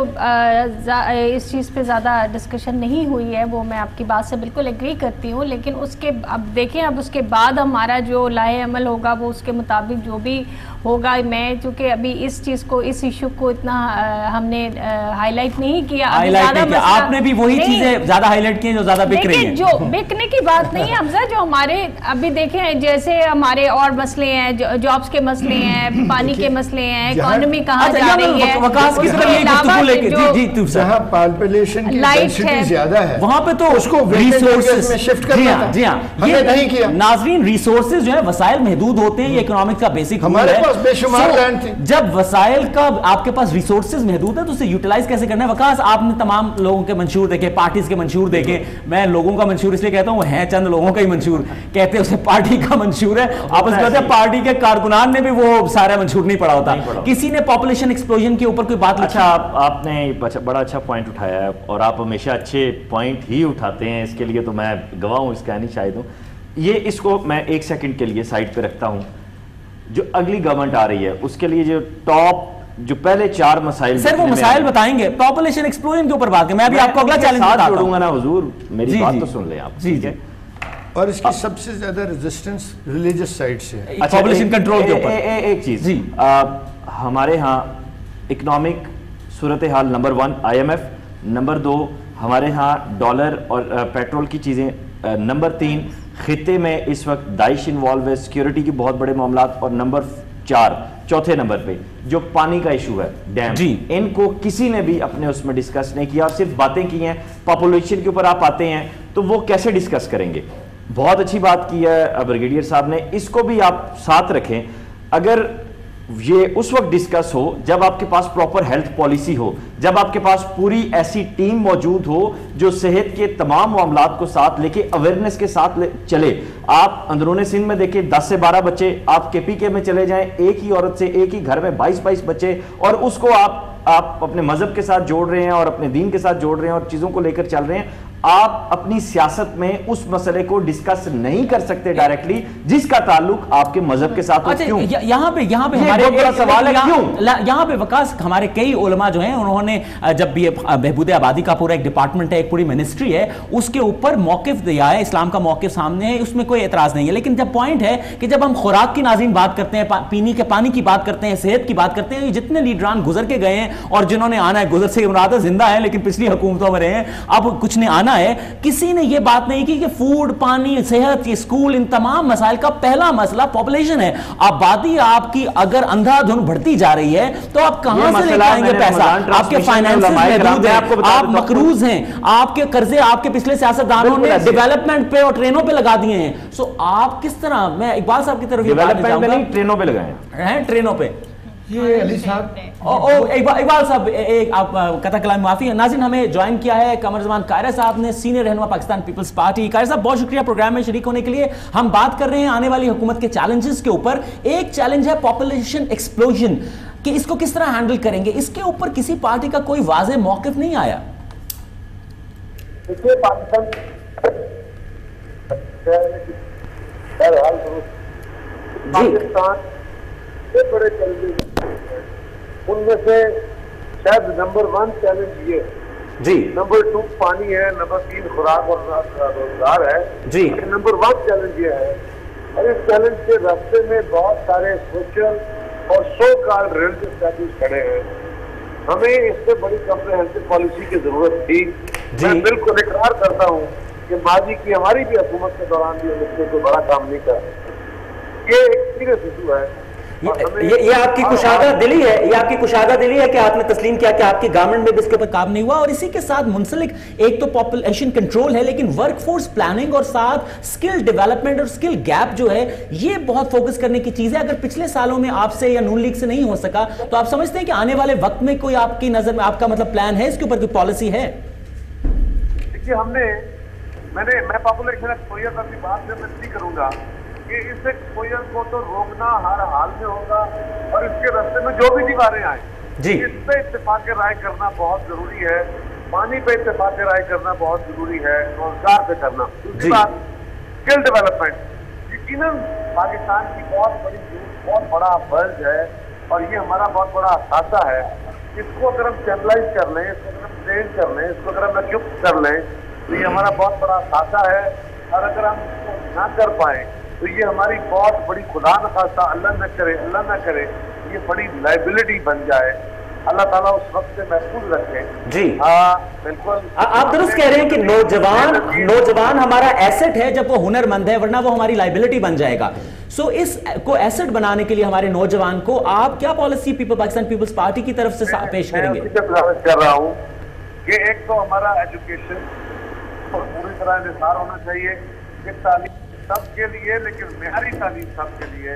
आ, इस चीज़ पे ज़्यादा डिस्कशन नहीं हुई है, वो मैं आपकी बात से बिल्कुल एग्री करती हूँ। लेकिन उसके अब देखें, अब उसके बाद हमारा जो लाए अमल होगा वो उसके मुताबिक जो भी होगा। मैं चूँकि अभी इस चीज़ को, इस इशू को इतना आ, हमने हाईलाइट नहीं किया। हाईलाइट नहीं किया आपने भी, वही चीज़ें ज़्यादा हाईलाइट की जो ज़्यादा बिक रही हैं। जो बिकने की बात नहीं है हमजा, जो हमारे अभी देखें जैसे हमारे और मसले हैं, जॉब्स के मसले हैं, पानी के मसले हैं, इकोनॉमी कहाँ जा रही है, वकास की तरफ ये गुफ्तगू लेके जी जी जहाँ पॉपुलेशन की डेंसिटी ज्यादा है वहाँ पे तो उसको रिसोर्सेज में शिफ्ट करना था। जी हाँ, हमने नहीं किया। नाजरीन, रिसोर्सेज जो है वसाइल महदूद होते हैं, ये इकोनॉमिक्स का बेसिक हमारे पास बेशुमार लैंड थी। जब वसाइल का आपके पास रिसोर्सेज महदूद है तो उसे यूटिलाइज कैसे करना है? वकास, आपने तमाम लोगों के मंशूर देखे, पार्टीज के मंशूर देखे। मैं लोगों का मंशूर इसलिए कहता हूँ, वो है चंद लोगों का ही मंशूर, कहते हैं उसे पार्टी का मंशूर है। आपस में कहते हैं पार्टी के कारकुनान ने भी वो सारा मंशूर नहीं पड़ा होता। किसी ने पॉपुलेशन एक्सप्लोजन के ऊपर कोई बात? अच्छा, आप, आपने बड़ा अच्छा पॉइंट उठाया है और आप हमेशा अच्छे पॉइंट ही उठाते हैं, इसके लिए तो मैं गवाह हूँ, इसका नहीं शायद हूँ। ये इसको मैं एक सेकंड के लिए साइड पे रखता हूँ। जो अगली गवर्नमेंट आ रही है उसके लिए जो टॉप, जो पहले चार मसाइल, सर वो मसाइल बताएंगे, पॉपुलेशन एक्सप्लोजन के ऊपर बात करें। मैं अभी आपको अगला चैलेंज बताता हूं। जोड़ूंगा ना हुजूर, मेरी बात तो सुन लें आप। जी जी। और इसकी सबसे ज्यादा रेजिस्टेंस रिलीजियस साइड से है, पॉपुलेशन कंट्रोल के ऊपर। एक चीज जी, हमारे यहाँ इकोनॉमिक सूरत हाल number one I M F, number दो हमारे यहाँ डॉलर और पेट्रोल की चीज़ें, नंबर तीन खिते में इस वक्त दाइश इन्वॉल्व है, सिक्योरिटी की बहुत बड़े मामलात, और नंबर चार चौथे नंबर पे जो पानी का इशू है, डैम। इनको किसी ने भी अपने उसमें डिस्कस नहीं किया और सिर्फ बातें की हैं। पॉपुलेशन के ऊपर आप आते हैं तो वो कैसे डिस्कस करेंगे? बहुत अच्छी बात की है ब्रिगेडियर साहब ने, इसको भी आप साथ रखें। अगर یہ اس وقت ڈسکس ہو جب آپ کے پاس پراپر ہیلتھ پالیسی ہو, جب آپ کے پاس پوری ایسی ٹیم موجود ہو جو صحت کے تمام معاملات کو ساتھ لے کے اویئرنیس کے ساتھ چلے. آپ اندرون سندھ میں دیکھیں دس سے بارہ بچے, آپ کے پی کے میں چلے جائیں ایک ہی عورت سے ایک ہی گھر میں بائیس بائیس بچے, اور اس کو آپ آپ اپنے مذہب کے ساتھ جوڑ رہے ہیں اور اپنے دین کے ساتھ جوڑ رہے ہیں اور چیزوں کو لے کر چل رہے ہیں. آپ اپنی سیاست میں اس مسئلے کو ڈسکس نہیں کر سکتے ڈائریکٹلی جس کا تعلق آپ کے مذہب کے ساتھ ہو. کیوں یہاں پہ یہاں پہ ہمارے سوال ہے کیوں یہاں پہ وکاس ہمارے کئی علماء جو ہیں انہوں نے جب بھی بہبود آبادی کا پورا ایک ڈپارٹمنٹ ہے, ایک پوری منسٹری ہے, اس کے اوپر موقف دیا ہے, اسلام کا موقف سامنے ہے, اس میں کوئی اعتراض نہیں ہے. لیکن جب پوائنٹ ہے کہ جب ہم خوراک کی ناظرین بات کرتے ہیں, پینے کے پانی کی بات کرتے ہیں, صحت کی بات کرتے ہیں, جتنے لیڈران گزر کے گئے ہیں اور جنہوں نے آنا ہے, گزر سے مراد زندہ ہے لیکن پچھلی حکومتوں میں رہے ہیں, اب کچھ نے آنا ہے, کسی نے یہ بات نہیں کی کہ فوڈ, پانی, صحت, اسکول, ان تمام مسائل کا پہلا مسئلہ پاپولیشن ہے. آبادی آپ کی اگر اندھا دھن بڑھتی جا رہی ہے تو آپ کہاں سے لے آئیں گے پیسہ؟ آپ کے فائنانس محدود ہیں, آپ مقروض ہیں, آپ کے قرضے آپ کے پچھلے سیاستدانوں نے ڈیولپمنٹ پہ اور ٹرینوں پہ لگا دیے ہیں. سو آپ کس طرح, میں اقبال صاحب کی طرف یہ بات جاؤں گا, ٹرینوں پہ لگائے ہیں, ٹرینوں پہ. یہ علی صاحب اقبال صاحب ایک آپ قطع کلام معافی ہے. ناظرین ہمیں جوائن کیا ہے قمر زمان قاہرہ صاحب نے, سینئر رہنما پاکستان پیپلز پارٹی. قاہرہ صاحب بہت شکریہ پروگرام میں شریک ہونے کے لیے. ہم بات کر رہے ہیں آنے والی حکومت کے چیلنجز کے اوپر. ایک چیلنج ہے پاپولیشن ایکسپلوژن, کہ اس کو کس طرح ہینڈل کریں گے. اس کے اوپر کسی پارٹی کا کوئی واضح موقف نہیں آیا. بڑے چیلنجز ان میں سے شاید نمبر ون چیلنج یہ جی, نمبر ٹو پانی ہے, نمبر تین خوراک اور روزگار ہے جی. نمبر ون چیلنج یہ ہے, اور اس چیلنج کے راستے میں بہت سارے سوشل اور سو کال ریلیٹو اسٹیٹس کھڑے ہیں. ہمیں اس سے بڑی کمپریہنسو پالیسی کی ضرورت تھی. میں بالکل اقرار کرتا ہوں کہ ماضی کی ہماری بھی حکومت کے دوران بھی ہم اس میں کوئی بڑا کام نہیں کر. یہ ایک سیریس ایشو ہے. یہ آپ کی کشادہ دلی ہے, یہ آپ کی کشادہ دلی ہے کہ آپ نے تسلیم کیا کہ آپ کی گورنمنٹ میں بھی اس کے اوپر کام نہیں ہوا. اور اسی کے ساتھ منسلک ایک تو پاپولیشن کنٹرول ہے, لیکن ورک فورس پلاننگ اور ساتھ سکل ڈیولپمنٹ اور سکل گیپ جو ہے یہ بہت فوکس کرنے کی چیز ہے. اگر پچھلے سالوں میں آپ سے یا نون لیگ سے نہیں ہو سکا تو آپ سمجھتے ہیں کہ آنے والے وقت میں کوئی آپ کی نظر میں آپ کا مطلب پلان ہے, اس کے اوپر کوئی پالیسی ہے؟ دیکھیے ہم نے میں نے میں پاپولیشن ایکسپوژر کی بات سے میں نہیں کروں گا کہ اس ایکسپوژر کو تو روکنا ہر حال میں ہوگا, اور اس کے راستے میں جو بھی دیواریں آئیں جی اس پہ اتفاق رائے کرنا بہت ضروری ہے. پانی پہ اتفاق رائے کرنا بہت ضروری ہے, روزگار پہ کرنا. دوسری بات اسکل ڈیولپمنٹ یقیناً پاکستان کی بہت بڑی بہت بڑا برج ہے اور یہ ہمارا بہت بڑا اثاثہ ہے. اس کو اگر ہم چینلائز کر لیں, اس کو اگر ہم ٹرین کر لیں, اس کو اگر ہم ایکوپ کر لیں تو یہ ہمارا بہت بڑا اثاثہ ہے. اور اگر ہم اس کو نہ کر پائیں تو یہ ہماری بہت بڑی خدا نخواستہ اللہ نہ کرے اللہ نہ کرے یہ بڑی لائبلٹی بن جائے. اللہ تعالیٰ اس وقت سے محفوظ رکھے. جی ہاں بالکل آپ درست کہہ رہے ہیں کہ نوجوان نوجوان ہمارا ایسٹ ہے جب وہ ہنر مند ہے, ورنہ وہ ہماری لائبلٹی بن جائے گا. سو اس کو ایسٹ بنانے کے لیے ہمارے نوجوان کو آپ کیا policy people Pakistan peoples party کی طرف سے پیش کریں گے؟ میں کر رہا ہوں کہ ایک تو ہمارا ایجوکیشن پوری طرح انحصار ہونا چاہیے کہ تعلیم سب کے لیے, لیکن معیاری تعلیم سب کے لیے.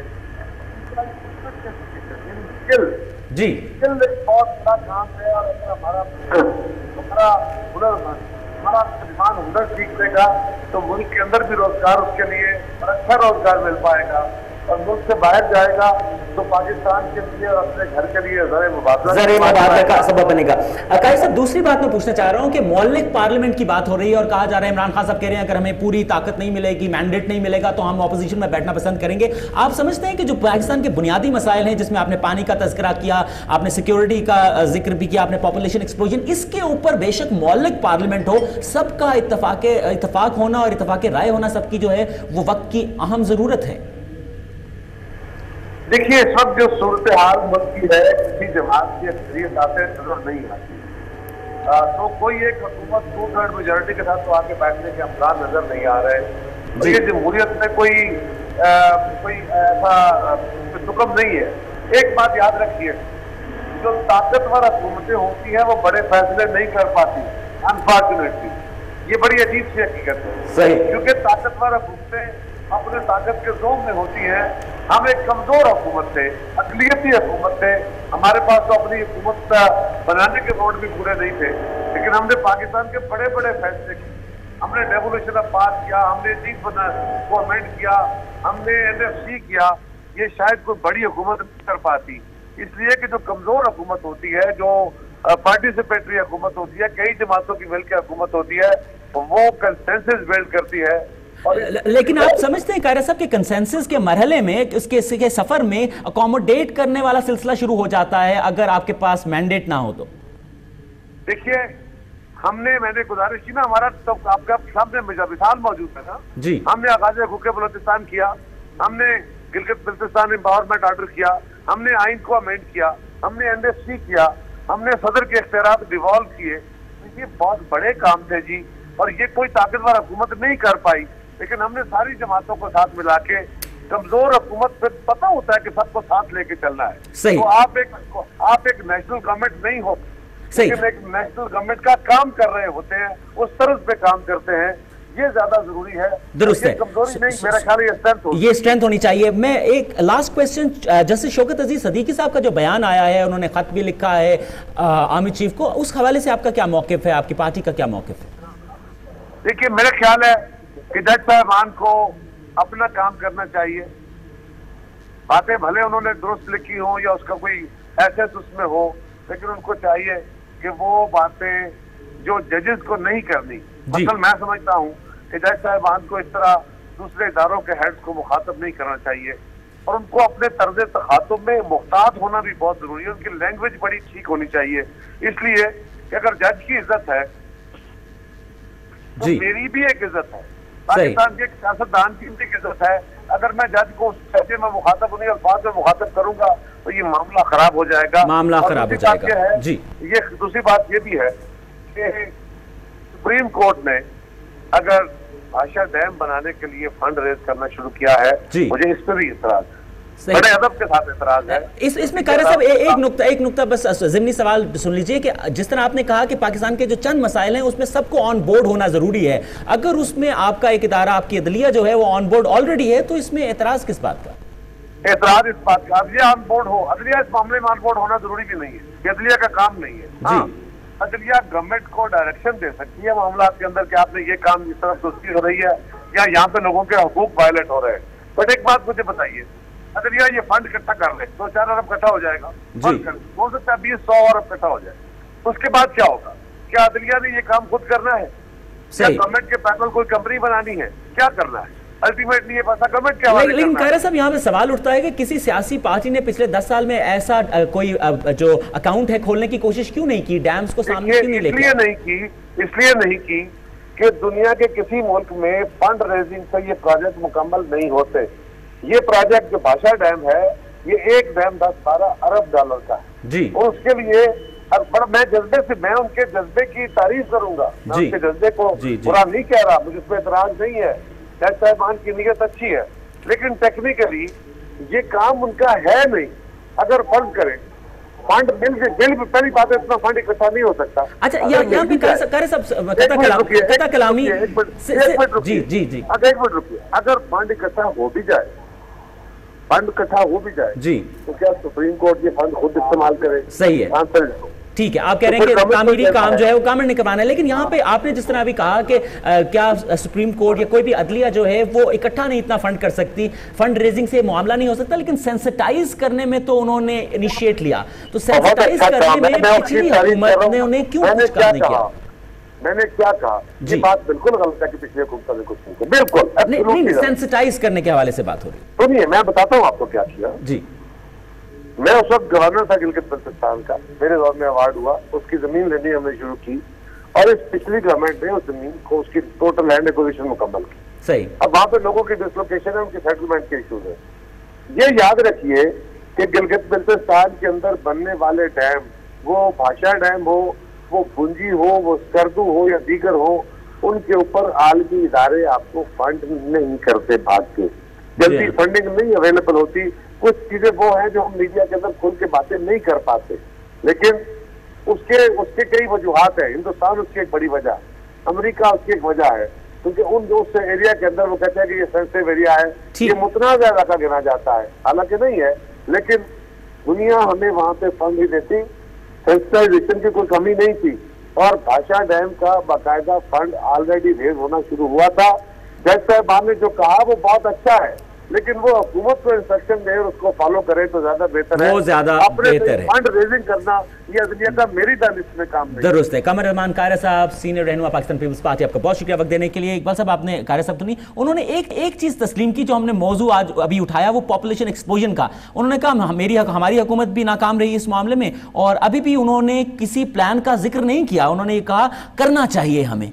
جی اسکل ایک بہت بڑا کام ہے, اور اگر ہمارا ہمارا ہنر ہمارا مسلمان ہنر سیکھ لے گا تو ملک کے اندر بھی روزگار اس کے لیے اور اچھا روزگار مل پائے گا, اور ملک سے باہر جائے گا تو پاکستان کے لیے اور اپنے گھر کے لیے ذرائع مبادلہ ذرائع مبادلہ کا سبب بنے گا. قاہر صاحب دوسری بات میں پوچھنا چاہ رہا ہوں کہ مولک پارلیمنٹ کی بات ہو رہی ہے اور کہا جا رہا ہے, عمران خان صاحب کہہ رہے ہیں اگر ہمیں پوری طاقت نہیں ملے گی, مینڈیٹ نہیں ملے گا تو ہم اپوزیشن میں بیٹھنا پسند کریں گے. آپ سمجھتے ہیں کہ جو پاکستان کے بنیادی مسائل ہیں جس میں آپ نے پانی کا تذکرہ کیا, آپ نے سیکیورٹی کا ذکر بھی کیا, آپ نے پاپولیشن ایکسپلوژن, اس کے اوپر بے شک مولک پارلیمنٹ ہو, سب کا اتفاق اتفاق ہونا اور اتفاق رائے ہونا سب کی جو ہے وہ وقت کی اہم ضرورت ہے. دیکھیے اس وقت جو صورتحال ملک کی ہے کسی جماعت کی اکثریت آتے نظر نہیں آتی, تو کوئی ایک حکومت ٹو تھرڈ میجورٹی کے ساتھ تو آگے بیٹھنے کے امکان نظر نہیں آ رہے. اور یہ جمہوریت میں کوئی کوئی ایسا حکم نہیں ہے. ایک بات یاد رکھیے, جو طاقتور حکومتیں ہوتی ہیں وہ بڑے فیصلے نہیں کر پاتی انفارچونیٹلی. یہ بڑی عجیب سی حقیقت ہے, کیونکہ طاقتور حکومتیں اپنے طاقت کے زوم میں ہوتی ہیں हम एक कमजोर हुकूमत थे, अकलियती हुकूमत थे, हमारे पास तो अपनी हुकूमत बनाने के बोर्ड भी पूरे नहीं थे, लेकिन हमने पाकिस्तान के बड़े बड़े फैसले किए। हमने डेवोल्यूशन ऑफ पास किया, हमने चीफ को अमेंड किया, हमने एन एफ सी किया। ये शायद कोई बड़ी हुकूमत नहीं कर पाती, इसलिए कि जो कमजोर हुकूमत होती है, जो पार्टिसिपेटरी हुकूमत होती है, कई जमातों की मिलकर हुकूमत होती है, वो कंसेंसस बिल्ड करती है। लेकिन आप समझते हैं कायरा साहब के कंसेंसस के मरहले में, इसके इसके सफर में अकोमोडेट करने वाला सिलसिला शुरू हो जाता है अगर आपके पास मैंडेट ना हो तो? देखिए, हमने मैंने गुजारिश की ना, हमारा तो आपके सामने मिसाल मौजूद है ना जी। हमने आगाज हुकूक बलोचिस्तान किया, हमने गिलगित बल्तिस्तान एम्पावरमेंट ऑर्डर किया, हमने आइन को अमेंड किया, हमने एन एस सी किया, हमने सदर के इख्तियारात डिवॉल्व किए। ये बहुत बड़े काम थे जी, और ये कोई ताकतवर हुकूमत नहीं कर पाई, लेकिन हमने सारी जमातों को साथ मिला के, कमजोर हुकूमत फिर पता होता है कि सबको साथ लेके चलना है। तो आप एक आप एक नेशनल गवर्नमेंट नहीं हो, लेकिन एक नेशनल गवर्नमेंट का काम कर रहे होते हैं, उस तरह पे काम करते हैं, ये ज्यादा जरूरी है। दुरुस्त है, कमजोरी नहीं, मेरा ख्याल ये स्ट्रेंथ होती ये स्ट्रेंथ होनी चाहिए। मैं एक लास्ट क्वेश्चन, जैसे शौकत अजीज सदीकी साहब का जो बयान आया है, उन्होंने खत भी लिखा है आर्मी चीफ को, उस हवाले से आपका क्या मौकिफ है, आपकी पार्टी का क्या मौकिफ है? देखिए, मेरा ख्याल है कि जज साहबान को अपना काम करना चाहिए। बातें भले उन्होंने दुरुस्त लिखी हो या उसका कोई एसेस उसमें हो, लेकिन उनको चाहिए कि वो बातें जो जजेस को नहीं करनी, असल मैं समझता हूँ कि जज साहबान को इस तरह दूसरे इदारों के हेड्स को मुखातब नहीं करना चाहिए, और उनको अपने तर्ज तखातुब में मुहतात होना भी बहुत जरूरी है। उनकी लैंग्वेज बड़ी ठीक होनी चाहिए, इसलिए कि अगर जज की इज्जत है तो मेरी भी एक इज्जत है, पाकिस्तान के सियासतदान की भी इज्जत है। अगर मैं जज को उस पैसे में मुखातब उन्हीं अल्फाज में मुखातब करूंगा तो ये मामला खराब हो जाएगा, मामला खराब हो जाएगा। है जी, ये दूसरी बात ये भी है कि सुप्रीम कोर्ट ने अगर भाषा डैम बनाने के लिए फंड रेज करना शुरू किया है, मुझे इस पर भी इतराज है, बड़े अदब के साथ इतराज है। इस इसमें कायरा साहब एक नुक्ता एक नुक्ता बस ज़िमनी सवाल सुन लीजिए कि जिस तरह आपने कहा कि पाकिस्तान के जो चंद मसाइल हैं उसमें सबको ऑन बोर्ड होना जरूरी है, अगर उसमें आपका एक इदारा, आपकी अदलिया जो है वो ऑन बोर्ड ऑलरेडी है, तो इसमें एतराज किस बात का? एतराज इस बात का, अदलिया ऑन बोर्ड हो, अदलिया इस मामले में ऑन बोर्ड होना जरूरी भी नहीं है, ये अदलिया का काम नहीं है। हाँ, अदलिया गवर्नमेंट को डायरेक्शन दे सकती है मामला के अंदर कि आपने ये काम इस तरह सुस्ती हो रही है या यहाँ पे लोगों के हकूक वायलेट हो रहे हैं। बट एक बात मुझे बताइए, अदलिया ये फंड इकट्ठा कर ले, दो चार अरब इकट्ठा हो जाएगा, हो सकता है बीस सौ अरब इकट्ठा हो जाए, उसके बाद क्या होगा? क्या अदलिया ने ये काम खुद करना है? क्या गवर्नमेंट के पैनल कोई कंपनी बनानी है? क्या करना है? अल्टीमेटली ये पैसा गवर्नमेंट क्या? लेकिन कायरा साहब यहाँ पे सवाल उठता है कि किसी सियासी पार्टी ने पिछले दस साल में ऐसा आ, कोई आ, जो अकाउंट है खोलने की कोशिश क्यों नहीं की, डैम्स को सामने क्यों नहीं लेके? इसलिए नहीं की इसलिए नहीं की कि दुनिया के किसी मुल्क में फंड रेजिंग से ये प्रोजेक्ट मुकम्मल नहीं होते। ये प्रोजेक्ट जो भाषा डैम है, ये एक डैम दस बारह अरब डॉलर का है जी, और उसके लिए बड़ा मैं जज्बे से मैं उनके जज्बे की तारीफ करूंगा, मैं उनके जज्बे को बुरा नहीं कह रहा, मुझे उसमें एतराज नहीं है, जज साहबान की नीयत अच्छी है, लेकिन टेक्निकली ये काम उनका है नहीं। अगर फंड करें, फंड बिल बिल पहली बात है, इतना फंड इकट्ठा नहीं हो सकता। अच्छा, यहाँ पे करे सब कथा कलामी जी जी जी अगर एक मिनट रुकिए, अगर फंड इकट्ठा हो भी जाए फंड इकट्ठा हो भी जाए जी, तो क्या सुप्रीम कोर्ट ये फंड खुद इस्तेमाल करे? सही है, ठीक है, आप कह रहे हैं कि तामीरी काम जो है वो गवर्नमेंट ने करवाना है, लेकिन यहाँ पे आपने जिस तरह अभी कहा कि आ, क्या सुप्रीम कोर्ट या कोई भी अदलिया जो है वो इकट्ठा नहीं इतना फंड कर सकती, फंड रेजिंग से मामला नहीं हो सकता, लेकिन सेंसिटाइज करने में तो उन्होंने इनिशिएट लिया, तो सेंसिटाइज करने में पिछली हुकूमत ने उन्हें क्यों कुछ काम नहीं किया? मैंने क्या कहा? ये बात बिल्कुल गलत है कि पिछले हुकूमत ने कुछ नहीं किया, बिल्कुल नहीं, नहीं, सेंसिटाइज करने के हवाले से बात हो रही है। सुनिए, मैं बताता हूँ आपको क्या किया जी। मैं उस वक्त गवर्नर था गिलगित बल्तिस्तान का, मेरे दौर में अवार्ड हुआ, उसकी जमीन लेनी हमने शुरू की, और इस पिछली गवर्नमेंट ने उस जमीन को, उसकी टोटल लैंड एक्विजिशन मुकम्मल की। सही। अब वहां पे लोगों की डिसलोकेशन है, उनके सेटलमेंट के इश्यूज है। ये याद रखिए कि गिलगित बल्तिस्तान के अंदर बनने वाले डैम, वो भाषा डैम हो, वो भुंजी हो, वो स्कर्दू हो या दीगर हो, उनके ऊपर आलमी इदारे आपको फंड नहीं करते, भाग के जल्दी फंडिंग नहीं अवेलेबल होती। कुछ चीजें वो हैं जो हम मीडिया के अंदर खुल के बातें नहीं कर पाते, लेकिन उसके उसके कई वजूहात है। हिंदुस्तान उसकी एक बड़ी वजह, अमेरिका उसकी एक वजह है, کیونکہ ان جو اس ایریا کے اندر وہ کہتے ہیں کہ یہ سینسٹیو ایریا ہے, یہ متنازع علاقہ گنا جاتا ہے, حالانکہ نہیں ہے, لیکن دنیا ہمیں وہاں پہ فنڈ ہی دیتی, سینسٹائزیشن کی کوئی کمی نہیں تھی, اور بھاشا ڈیم کا باقاعدہ فنڈ آلریڈی ریز ہونا شروع ہوا تھا. جج صاحبان نے جو کہا وہ بہت اچھا ہے, لیکن وہ حکومت کو انسٹرکشن دے اور اس کو فالو کرے تو زیادہ بہتر ہے. وہ زیادہ بہتر ہے. فنڈ ریزنگ کرنا یہ عدلیہ کا میری دانش میں کام نہیں. درست ہے. قمر رحمان قاہرہ صاحب, سینئر رہنما پاکستان پیپلز پارٹی, آپ کا بہت شکریہ وقت دینے کے لیے. اقبال صاحب, آپ نے قاہرہ صاحب تو نہیں, انہوں نے ایک ایک چیز تسلیم کی جو ہم نے موضوع آج ابھی اٹھایا, وہ پاپولیشن ایکسپلوژن کا. انہوں نے کہا میری ہماری حکومت بھی ناکام رہی اس معاملے میں, اور ابھی بھی انہوں نے کسی پلان کا ذکر نہیں کیا. انہوں نے یہ کہا کرنا چاہیے ہمیں.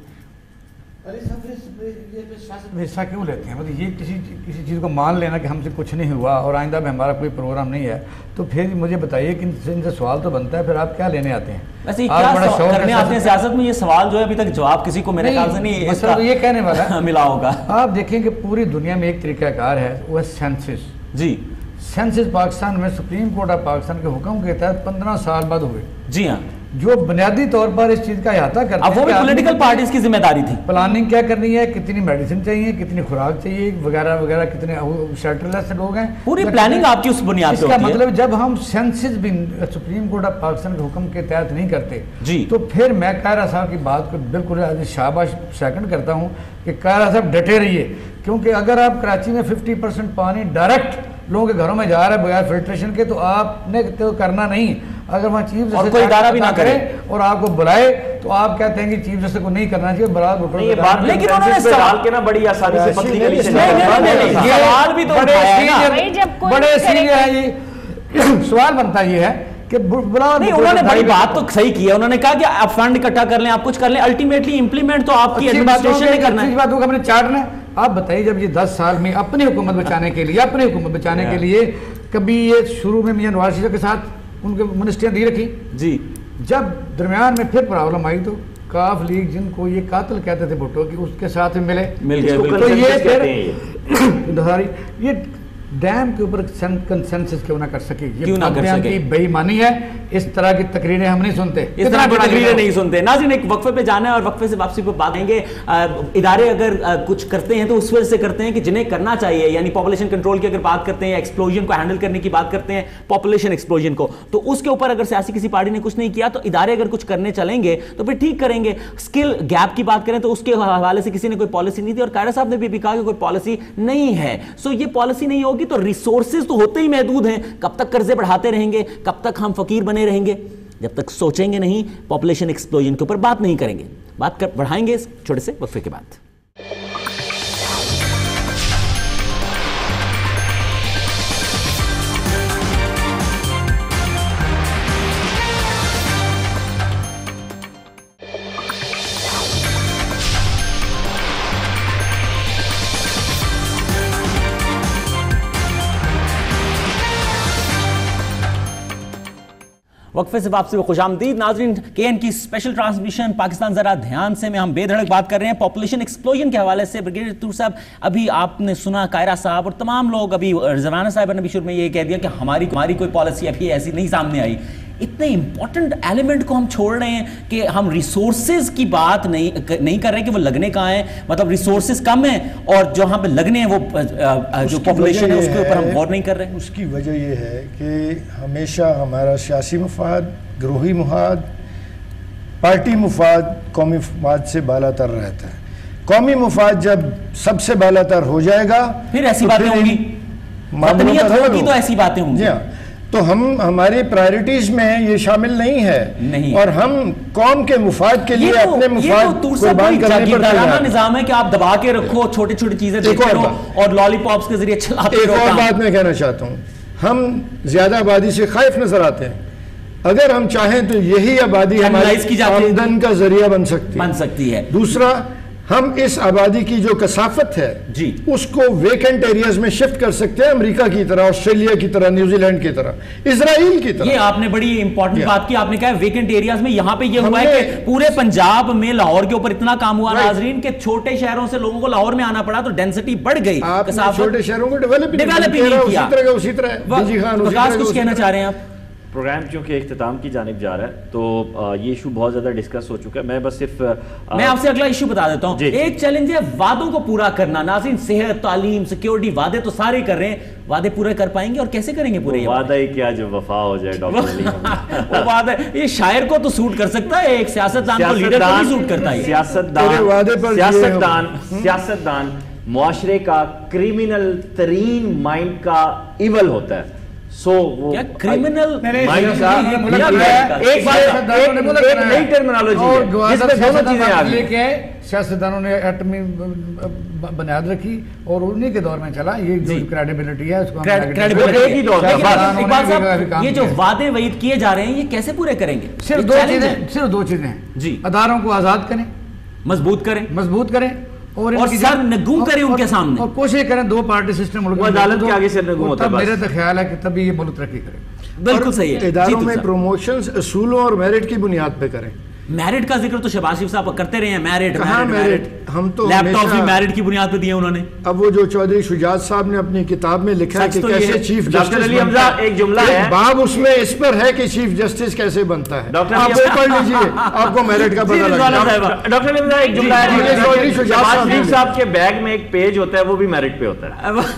حصہ کیوں لیتے ہیں؟ مطلب یہ کسی کسی چیز کو مان لینا کہ ہم سے کچھ نہیں ہوا اور آئندہ میں ہمارا کوئی پروگرام نہیں ہے, تو پھر مجھے بتائیے کہ ان سے سوال تو بنتا ہے, پھر آپ کیا لینے آتے ہیں؟ ویسے کیا کرنے آتے ہیں سیاست میں؟ یہ سوال جو ہے ابھی تک جواب کسی کو میرے خیال سے نہیں اس کا یہ کہنے والا ملا ہوگا. آپ دیکھیں کہ پوری دنیا میں ایک طریقہ کار ہے, وہ ہے سینسس. جی, سینسس پاکستان میں سپریم کورٹ آف پاکستان کے حکم کے تحت پندرہ سال بعد ہوئے. جی ہاں, جو بنیادی طور پر اس چیز کا احاطہ کرتے ہیں. اب وہ بھی پولیٹیکل پارٹیز کی ذمہ داری تھی. پلاننگ کیا کرنی ہے, کتنی میڈیسن چاہیے, کتنی خوراک چاہیے وغیرہ وغیرہ, کتنے شیلٹر لیس لوگ ہیں, پوری پلاننگ آپ کی اس بنیاد پہ ہوتی ہے. اس کا مطلب جب ہم سینسس بھی سپریم کورٹ آف پاکستان کے حکم کے تحت نہیں کرتے, جی, تو پھر میں قاہرہ صاحب کی بات کو بالکل شاباش سیکنڈ کرتا ہوں کہ قاہرہ صاحب ڈٹے رہیے. کیونکہ اگر آپ کراچی میں ففٹی پرسینٹ پانی ڈائریکٹ لوگوں کے گھروں میں جا رہا ہے بغیر فلٹریشن کے, تو آپ نے تو کرنا نہیں. اگر وہاں چیف جسٹس کوئی ادارہ بھی نہ کرے اور آپ کو بلائے تو آپ کہتے ہیں کہ چیف جسٹس کو نہیں کرنا چاہیے. برات لیکن انہوں نے ڈال کے نا بڑی آسانی سے پتلی گلی سے سوال بھی تو بڑے سینئر ہے. یہ سوال بنتا یہ ہے کہ نہیں, انہوں نے بڑی بات تو صحیح کی ہے. انہوں نے کہا کہ آپ فنڈ اکٹھا کر لیں, آپ کچھ کر لیں, الٹیمیٹلی امپلیمنٹ تو آپ کی ایڈمنسٹریشن نے کرنا ہے. اچھی باتوں کا ہم نے چارٹنا ہے. آپ بتائیے, جب یہ دس سال میں اپنی حکومت بچانے کے لیے اپنی حکومت بچانے کے لیے کبھی یہ شروع میں میاں نواز شریف کے ساتھ ان کے منسٹریاں دی رکھی, جی, جب درمیان میں پھر پرابلم آئی تو کاف لیگ جن کو یہ قاتل کہتے تھے بھٹو کی, اس کے ساتھ ملے مل گئے. تو یہ پھر یہ ڈیم کے اوپر کنسنسس کیوں نہ کر سکے؟ کیوں نہ کر سکے؟ بے ایمانی ہے. اس طرح کی تقریریں ہم نہیں سنتے, اس طرح کی تقریریں نہیں سنتے. ناظرین, ایک وقفے پہ جانا ہے اور وقفے سے واپسی پہ بات کریں گے. ادارے اگر کچھ کرتے ہیں تو اس وجہ سے کرتے ہیں کہ جنہیں کرنا چاہیے, یعنی پاپولیشن کنٹرول کی اگر بات کرتے ہیں, ایکسپلوژن کو ہینڈل کرنے کی بات کرتے ہیں, پاپولیشن ایکسپلوژن کو, تو اس کے اوپر اگر سیاسی کسی پارٹی نے کچھ نہیں کیا تو ادارے اگر کچھ کرنے چلیں گے تو پھر ٹھیک کریں گے. اسکل گیپ کی بات کریں تو اس کے حوالے سے کسی نے کوئی پالیسی نہیں تھی, اور قاہرہ صاحب نے بھی کہا کہ کوئی پالیسی نہیں ہے. سو یہ پالیسی نہیں ہوگی تو ریسورسز تو ہوتے ہی محدود ہیں. کب تک قرضے بڑھاتے رہیں گے, کب تک ہم فقیر بنے رہیں گے؟ جب تک سوچیں گے نہیں, پاپولیشن ایکسپلوژن کے اوپر بات نہیں کریں گے. بات کر بڑھائیں گے اس چھوٹے سے وقفے کے بعد. وقفے سے واپسی کو خوش آمدید. ناظرین, کے این کی اسپیشل ٹرانسمیشن پاکستان ذرا دھیان سے میں ہم بے دھڑک بات کر رہے ہیں پاپولیشن ایکسپلوژن کے حوالے سے. بریگیڈیئر طور صاحب, ابھی آپ نے سنا قاہرہ صاحب اور تمام لوگ, ابھی رضوانہ صاحب نے بھی شروع میں یہ کہہ دیا کہ ہماری ہماری کوئی پالیسی ابھی ایسی نہیں سامنے آئی. اتنے امپورٹنٹ ایلیمنٹ کو ہم چھوڑ رہے ہیں کہ ہم ریسورسز کی بات نہیں نہیں کر رہے کہ وہ لگنے کہاں ہیں, مطلب ریسورسز کم ہیں اور جو ہاں پہ لگنے ہیں وہ جو پاپولیشن ہے اس کے اوپر ہم غور نہیں کر رہے. اس کی وجہ یہ ہے کہ ہمیشہ ہمارا سیاسی مفاد, گروہی مفاد, پارٹی مفاد قومی مفاد سے بالا تر رہتا ہے. قومی مفاد جب سب سے بالا تر ہو جائے گا پھر ایسی باتیں ہوں گی, وطنیت ہوگی تو ایسی باتیں ہوں گی. تو ہم ہماری پرائرٹیز میں یہ شامل نہیں ہے, اور ہم قوم کے مفاد کے لیے اپنے مفاد قربان کرنے پر تیار ہیں. نظام ہے کہ آپ دبا کے رکھو, چھوٹی چھوٹی چیزیں دیکھتے رہو اور لالی پاپس کے ذریعے چلاتے رہو. ایک اور بات میں کہنا چاہتا ہوں, ہم زیادہ آبادی سے خائف نظر آتے ہیں. اگر ہم چاہیں تو یہی آبادی ہماری آمدن کا ذریعہ بن سکتی بن سکتی ہے. دوسرا, ہم اس آبادی کی جو کثافت ہے جی اس کو ویکنٹ ایریاز میں شفٹ کر سکتے ہیں, امریکہ کی طرح, آسٹریلیا کی طرح, نیوزی لینڈ کی طرح, اسرائیل کی طرح. یہ آپ نے بڑی امپورٹنٹ بات کی, آپ نے کہا ویکنٹ ایریاز میں. یہاں پہ یہ ہوا ہے کہ پورے پنجاب میں لاہور کے اوپر اتنا کام ہوا ناظرین کہ چھوٹے شہروں سے لوگوں کو لاہور میں آنا پڑا تو ڈینسٹی بڑھ گئی. آپ نے چھوٹے شہروں کو ڈیولپ ڈیولپ نہیں کیا. اسی طرح کا اسی طرح وقاص کچھ کہنا چاہ رہے ہیں آپ؟ پروگرام چونکہ اختتام کی جانب جا رہا ہے تو یہ ایشو بہت زیادہ ڈسکس ہو چکا ہے. میں بس صرف میں آپ سے اگلا ایشو بتا دیتا ہوں. ایک چیلنج ہے وعدوں کو پورا کرنا. ناظرین صحت، تعلیم، سیکیورٹی، وعدے تو سارے کر رہے ہیں، وعدے پورے کر پائیں گے اور کیسے کریں گے پورے؟ وعدہ ہی کیا جو وفا ہو جائے ڈاکٹر علی. وہ وعدہ یہ شاعر کو تو سوٹ کر سکتا ہے، ایک سیاستدان کو لیڈر کو نہیں سوٹ کرتا ہے. سیاستدان سیاستدان سیاستدان معاشرے کا کریمنل ترین مائنڈ کا ایول ہوتا ہے. سو وہ کریمنل مائنڈ کا ایک نئی ٹرمینالوجی ہے جس میں دونوں چیزیں آ گئی. سیاستدانوں نے ایٹمی بنیاد رکھی اور انہی کے دور میں چلا. یہ جو کریڈیبلٹی ہے اس کو یہ جو وعدے وعید کیے جا رہے ہیں یہ کیسے پورے کریں گے؟ صرف دو چیزیں صرف دو چیزیں ہیں جی. اداروں کو آزاد کریں، مضبوط کریں مضبوط کریں اور سر نگوں کریں ان کے سامنے، اور کوشش کریں دو پارٹی سسٹم ملک میں. عدالت کے آگے سے نگوں ہوتا ہے. میرا تو خیال ہے کہ تبھی یہ ملک ترقی کرے. بالکل صحیح ہے. اداروں میں پروموشنز اصولوں اور میرٹ کی بنیاد پہ کریں. میرٹ کا ذکر تو شہباز شریف صاحب کرتے رہے ہیں. میرٹ کہاں میرٹ؟ ہم تو لیپ ٹاپ بھی میرٹ کی بنیاد پہ دیے انہوں نے. اب وہ جو چودھری شجاعت صاحب نے اپنی کتاب میں لکھا ہے کہ کیسے چیف جسٹس بنتا ہے، ایک جملہ ہے باب اس میں اس پر ہے کہ چیف جسٹس کیسے بنتا ہے. آپ وہ پڑھ لیجئے، آپ کو میرٹ کا پتہ لگے گا. ڈاکٹر علی امزا ایک جملہ ہے، شہباز شریف صاحب کے بیگ میں ایک پیج ہوتا ہے وہ بھی میرٹ پہ ہوتا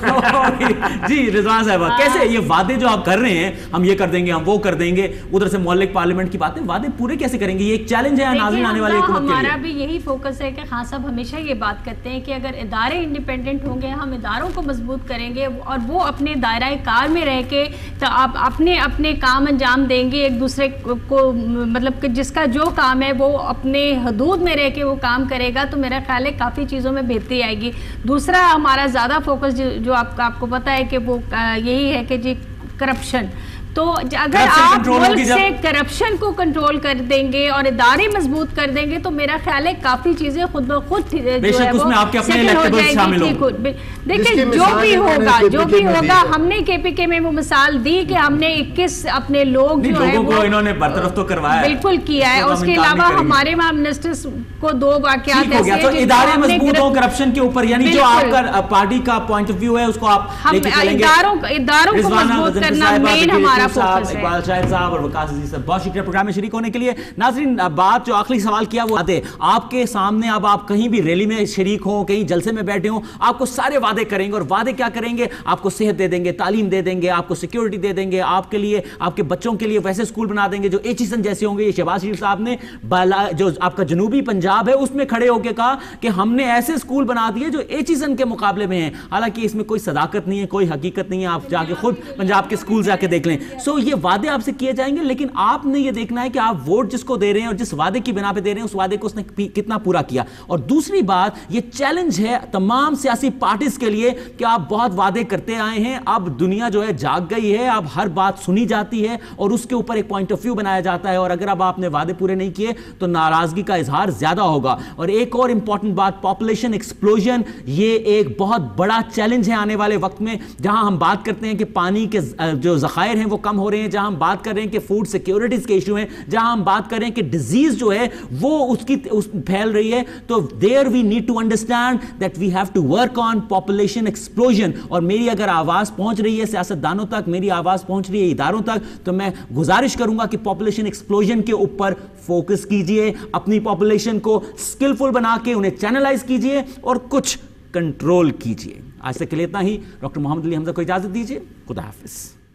ہے. جی رضوان صاحبہ کیسے یہ وعدے جو آپ کر رہے ہیں ہم یہ کر دیں گے، ہم وہ کر دیں گے، ادھر سے معلق پارلیمنٹ کی باتیں، وعدے پورے کیسے کریں گے؟ یہ ایک چیلنج ہے ناظرین. ہمارا بھی یہی فوکس ہے کہ خان صاحب ہمیشہ یہ بات کرتے ہیں کہ اگر ادارے انڈیپینڈنٹ ہوں گے، ہم اداروں کو مضبوط کریں گے اور وہ اپنے دائرہ کار میں رہ کے تو آپ اپنے اپنے کام انجام دیں گے ایک دوسرے کو، مطلب کہ جس کا جو کام ہے وہ اپنے حدود میں رہ کے وہ کام کرے گا تو میرا خیال ہے کافی چیزوں میں بہتری آئے گی. دوسرا ہمارا زیادہ فوکس جو آپ آپ کو پتہ ہے کہ وہ یہی ہے کہ جی کرپشن. تو اگر آپ ملک سے کرپشن کو کنٹرول کر دیں گے اور ادارے مضبوط کر دیں گے تو میرا خیال ہے کافی چیزیں خود بخود جو ہے وہ سیٹل ہو جائے گی. دیکھیں جو بھی ہوگا جو بھی ہوگا ہم نے کے پی کے میں وہ مثال دی کہ ہم نے اکیس اپنے لوگ جو ہے وہ انہوں نے برطرف تو کروایا بالکل کیا ہے. اس کے علاوہ ہمارے وہاں منسٹرز کو دو واقعات ایسے ہیں تو ادارے مضبوط ہوں کرپشن کے اوپر، یعنی جو آپ کا پارٹی کا پوائنٹ آف ویو ہے اس کو آپ لے کے چلیں گے. اداروں کو مضبوط کرنا مین ہمارا صاحب، اقبال شاہد صاحب اور وقاص عزیز صاحب بہت شکریہ پروگرام میں شریک ہونے کے لیے. ناظرین بات جو آخری سوال کیا وہ آتے آپ کے سامنے، اب آپ کہیں بھی ریلی میں شریک ہوں، کہیں جلسے میں بیٹھے ہوں، آپ کو سارے وعدے کریں گے. اور وعدے کیا کریں گے؟ آپ کو صحت دے دیں گے، تعلیم دے دیں گے، آپ کو سیکیورٹی دے دیں گے، آپ کے لیے آپ کے بچوں کے لیے ویسے اسکول بنا دیں گے جو ایچیسن جیسے ہوں گے. یہ شہباز شریف صاحب نے جو آپ کا جنوبی پنجاب ہے اس میں کھڑے ہو کے کہا کہ ہم نے ایسے اسکول بنا دیے جو ایچیسن کے مقابلے میں ہیں. حالانکہ اس میں کوئی صداقت نہیں ہے، کوئی حقیقت نہیں ہے. آپ جا کے خود پنجاب کے اسکول جا کے دیکھ لیں. سو یہ وعدے آپ سے کیے جائیں گے، لیکن آپ نے یہ دیکھنا ہے کہ آپ ووٹ جس کو دے رہے ہیں اور جس وعدے کی بنا پہ دے رہے ہیں اس وعدے کو اس نے کتنا پورا کیا. اور دوسری بات یہ چیلنج ہے تمام سیاسی پارٹیز کے لیے کہ آپ بہت وعدے کرتے آئے ہیں، اب دنیا جو ہے جاگ گئی ہے، اب ہر بات سنی جاتی ہے اور اس کے اوپر ایک پوائنٹ آف ویو بنایا جاتا ہے. اور اگر اب آپ نے وعدے پورے نہیں کیے تو ناراضگی کا اظہار زیادہ ہوگا. اور ایک اور امپورٹنٹ بات، پاپولیشن ایکسپلوژن، یہ ایک بہت بڑا چیلنج ہے آنے والے وقت میں. جہاں ہم بات کرتے ہیں کہ پانی کے جو ذخائر ہیں وہ کم ہو رہے ہیں، جہاں ہم بات کر رہے ہیں کہ فوڈ سیکیورٹیز کے ایشو ہیں، جہاں ہم بات کر رہے ہیں کہ ڈیزیز جو ہے وہ اس کی پھیل رہی ہے، تو there we need to understand that we have to work on population explosion. اور میری اگر آواز پہنچ رہی ہے سیاستدانوں تک، میری آواز پہنچ رہی ہے اداروں تک، تو میں گزارش کروں گا کہ پاپولیشن ایکسپلوژن کے اوپر فوکس کیجئے، اپنی پاپولیشن کو اسکلفل بنا کے انہیں چینلائز کیجئے اور کچھ کنٹرول کیجئے. آج تک کے لیے اتنا ہی. ڈاکٹر محمد علی حمزہ کو اجازت دیجئے. خدا حافظ.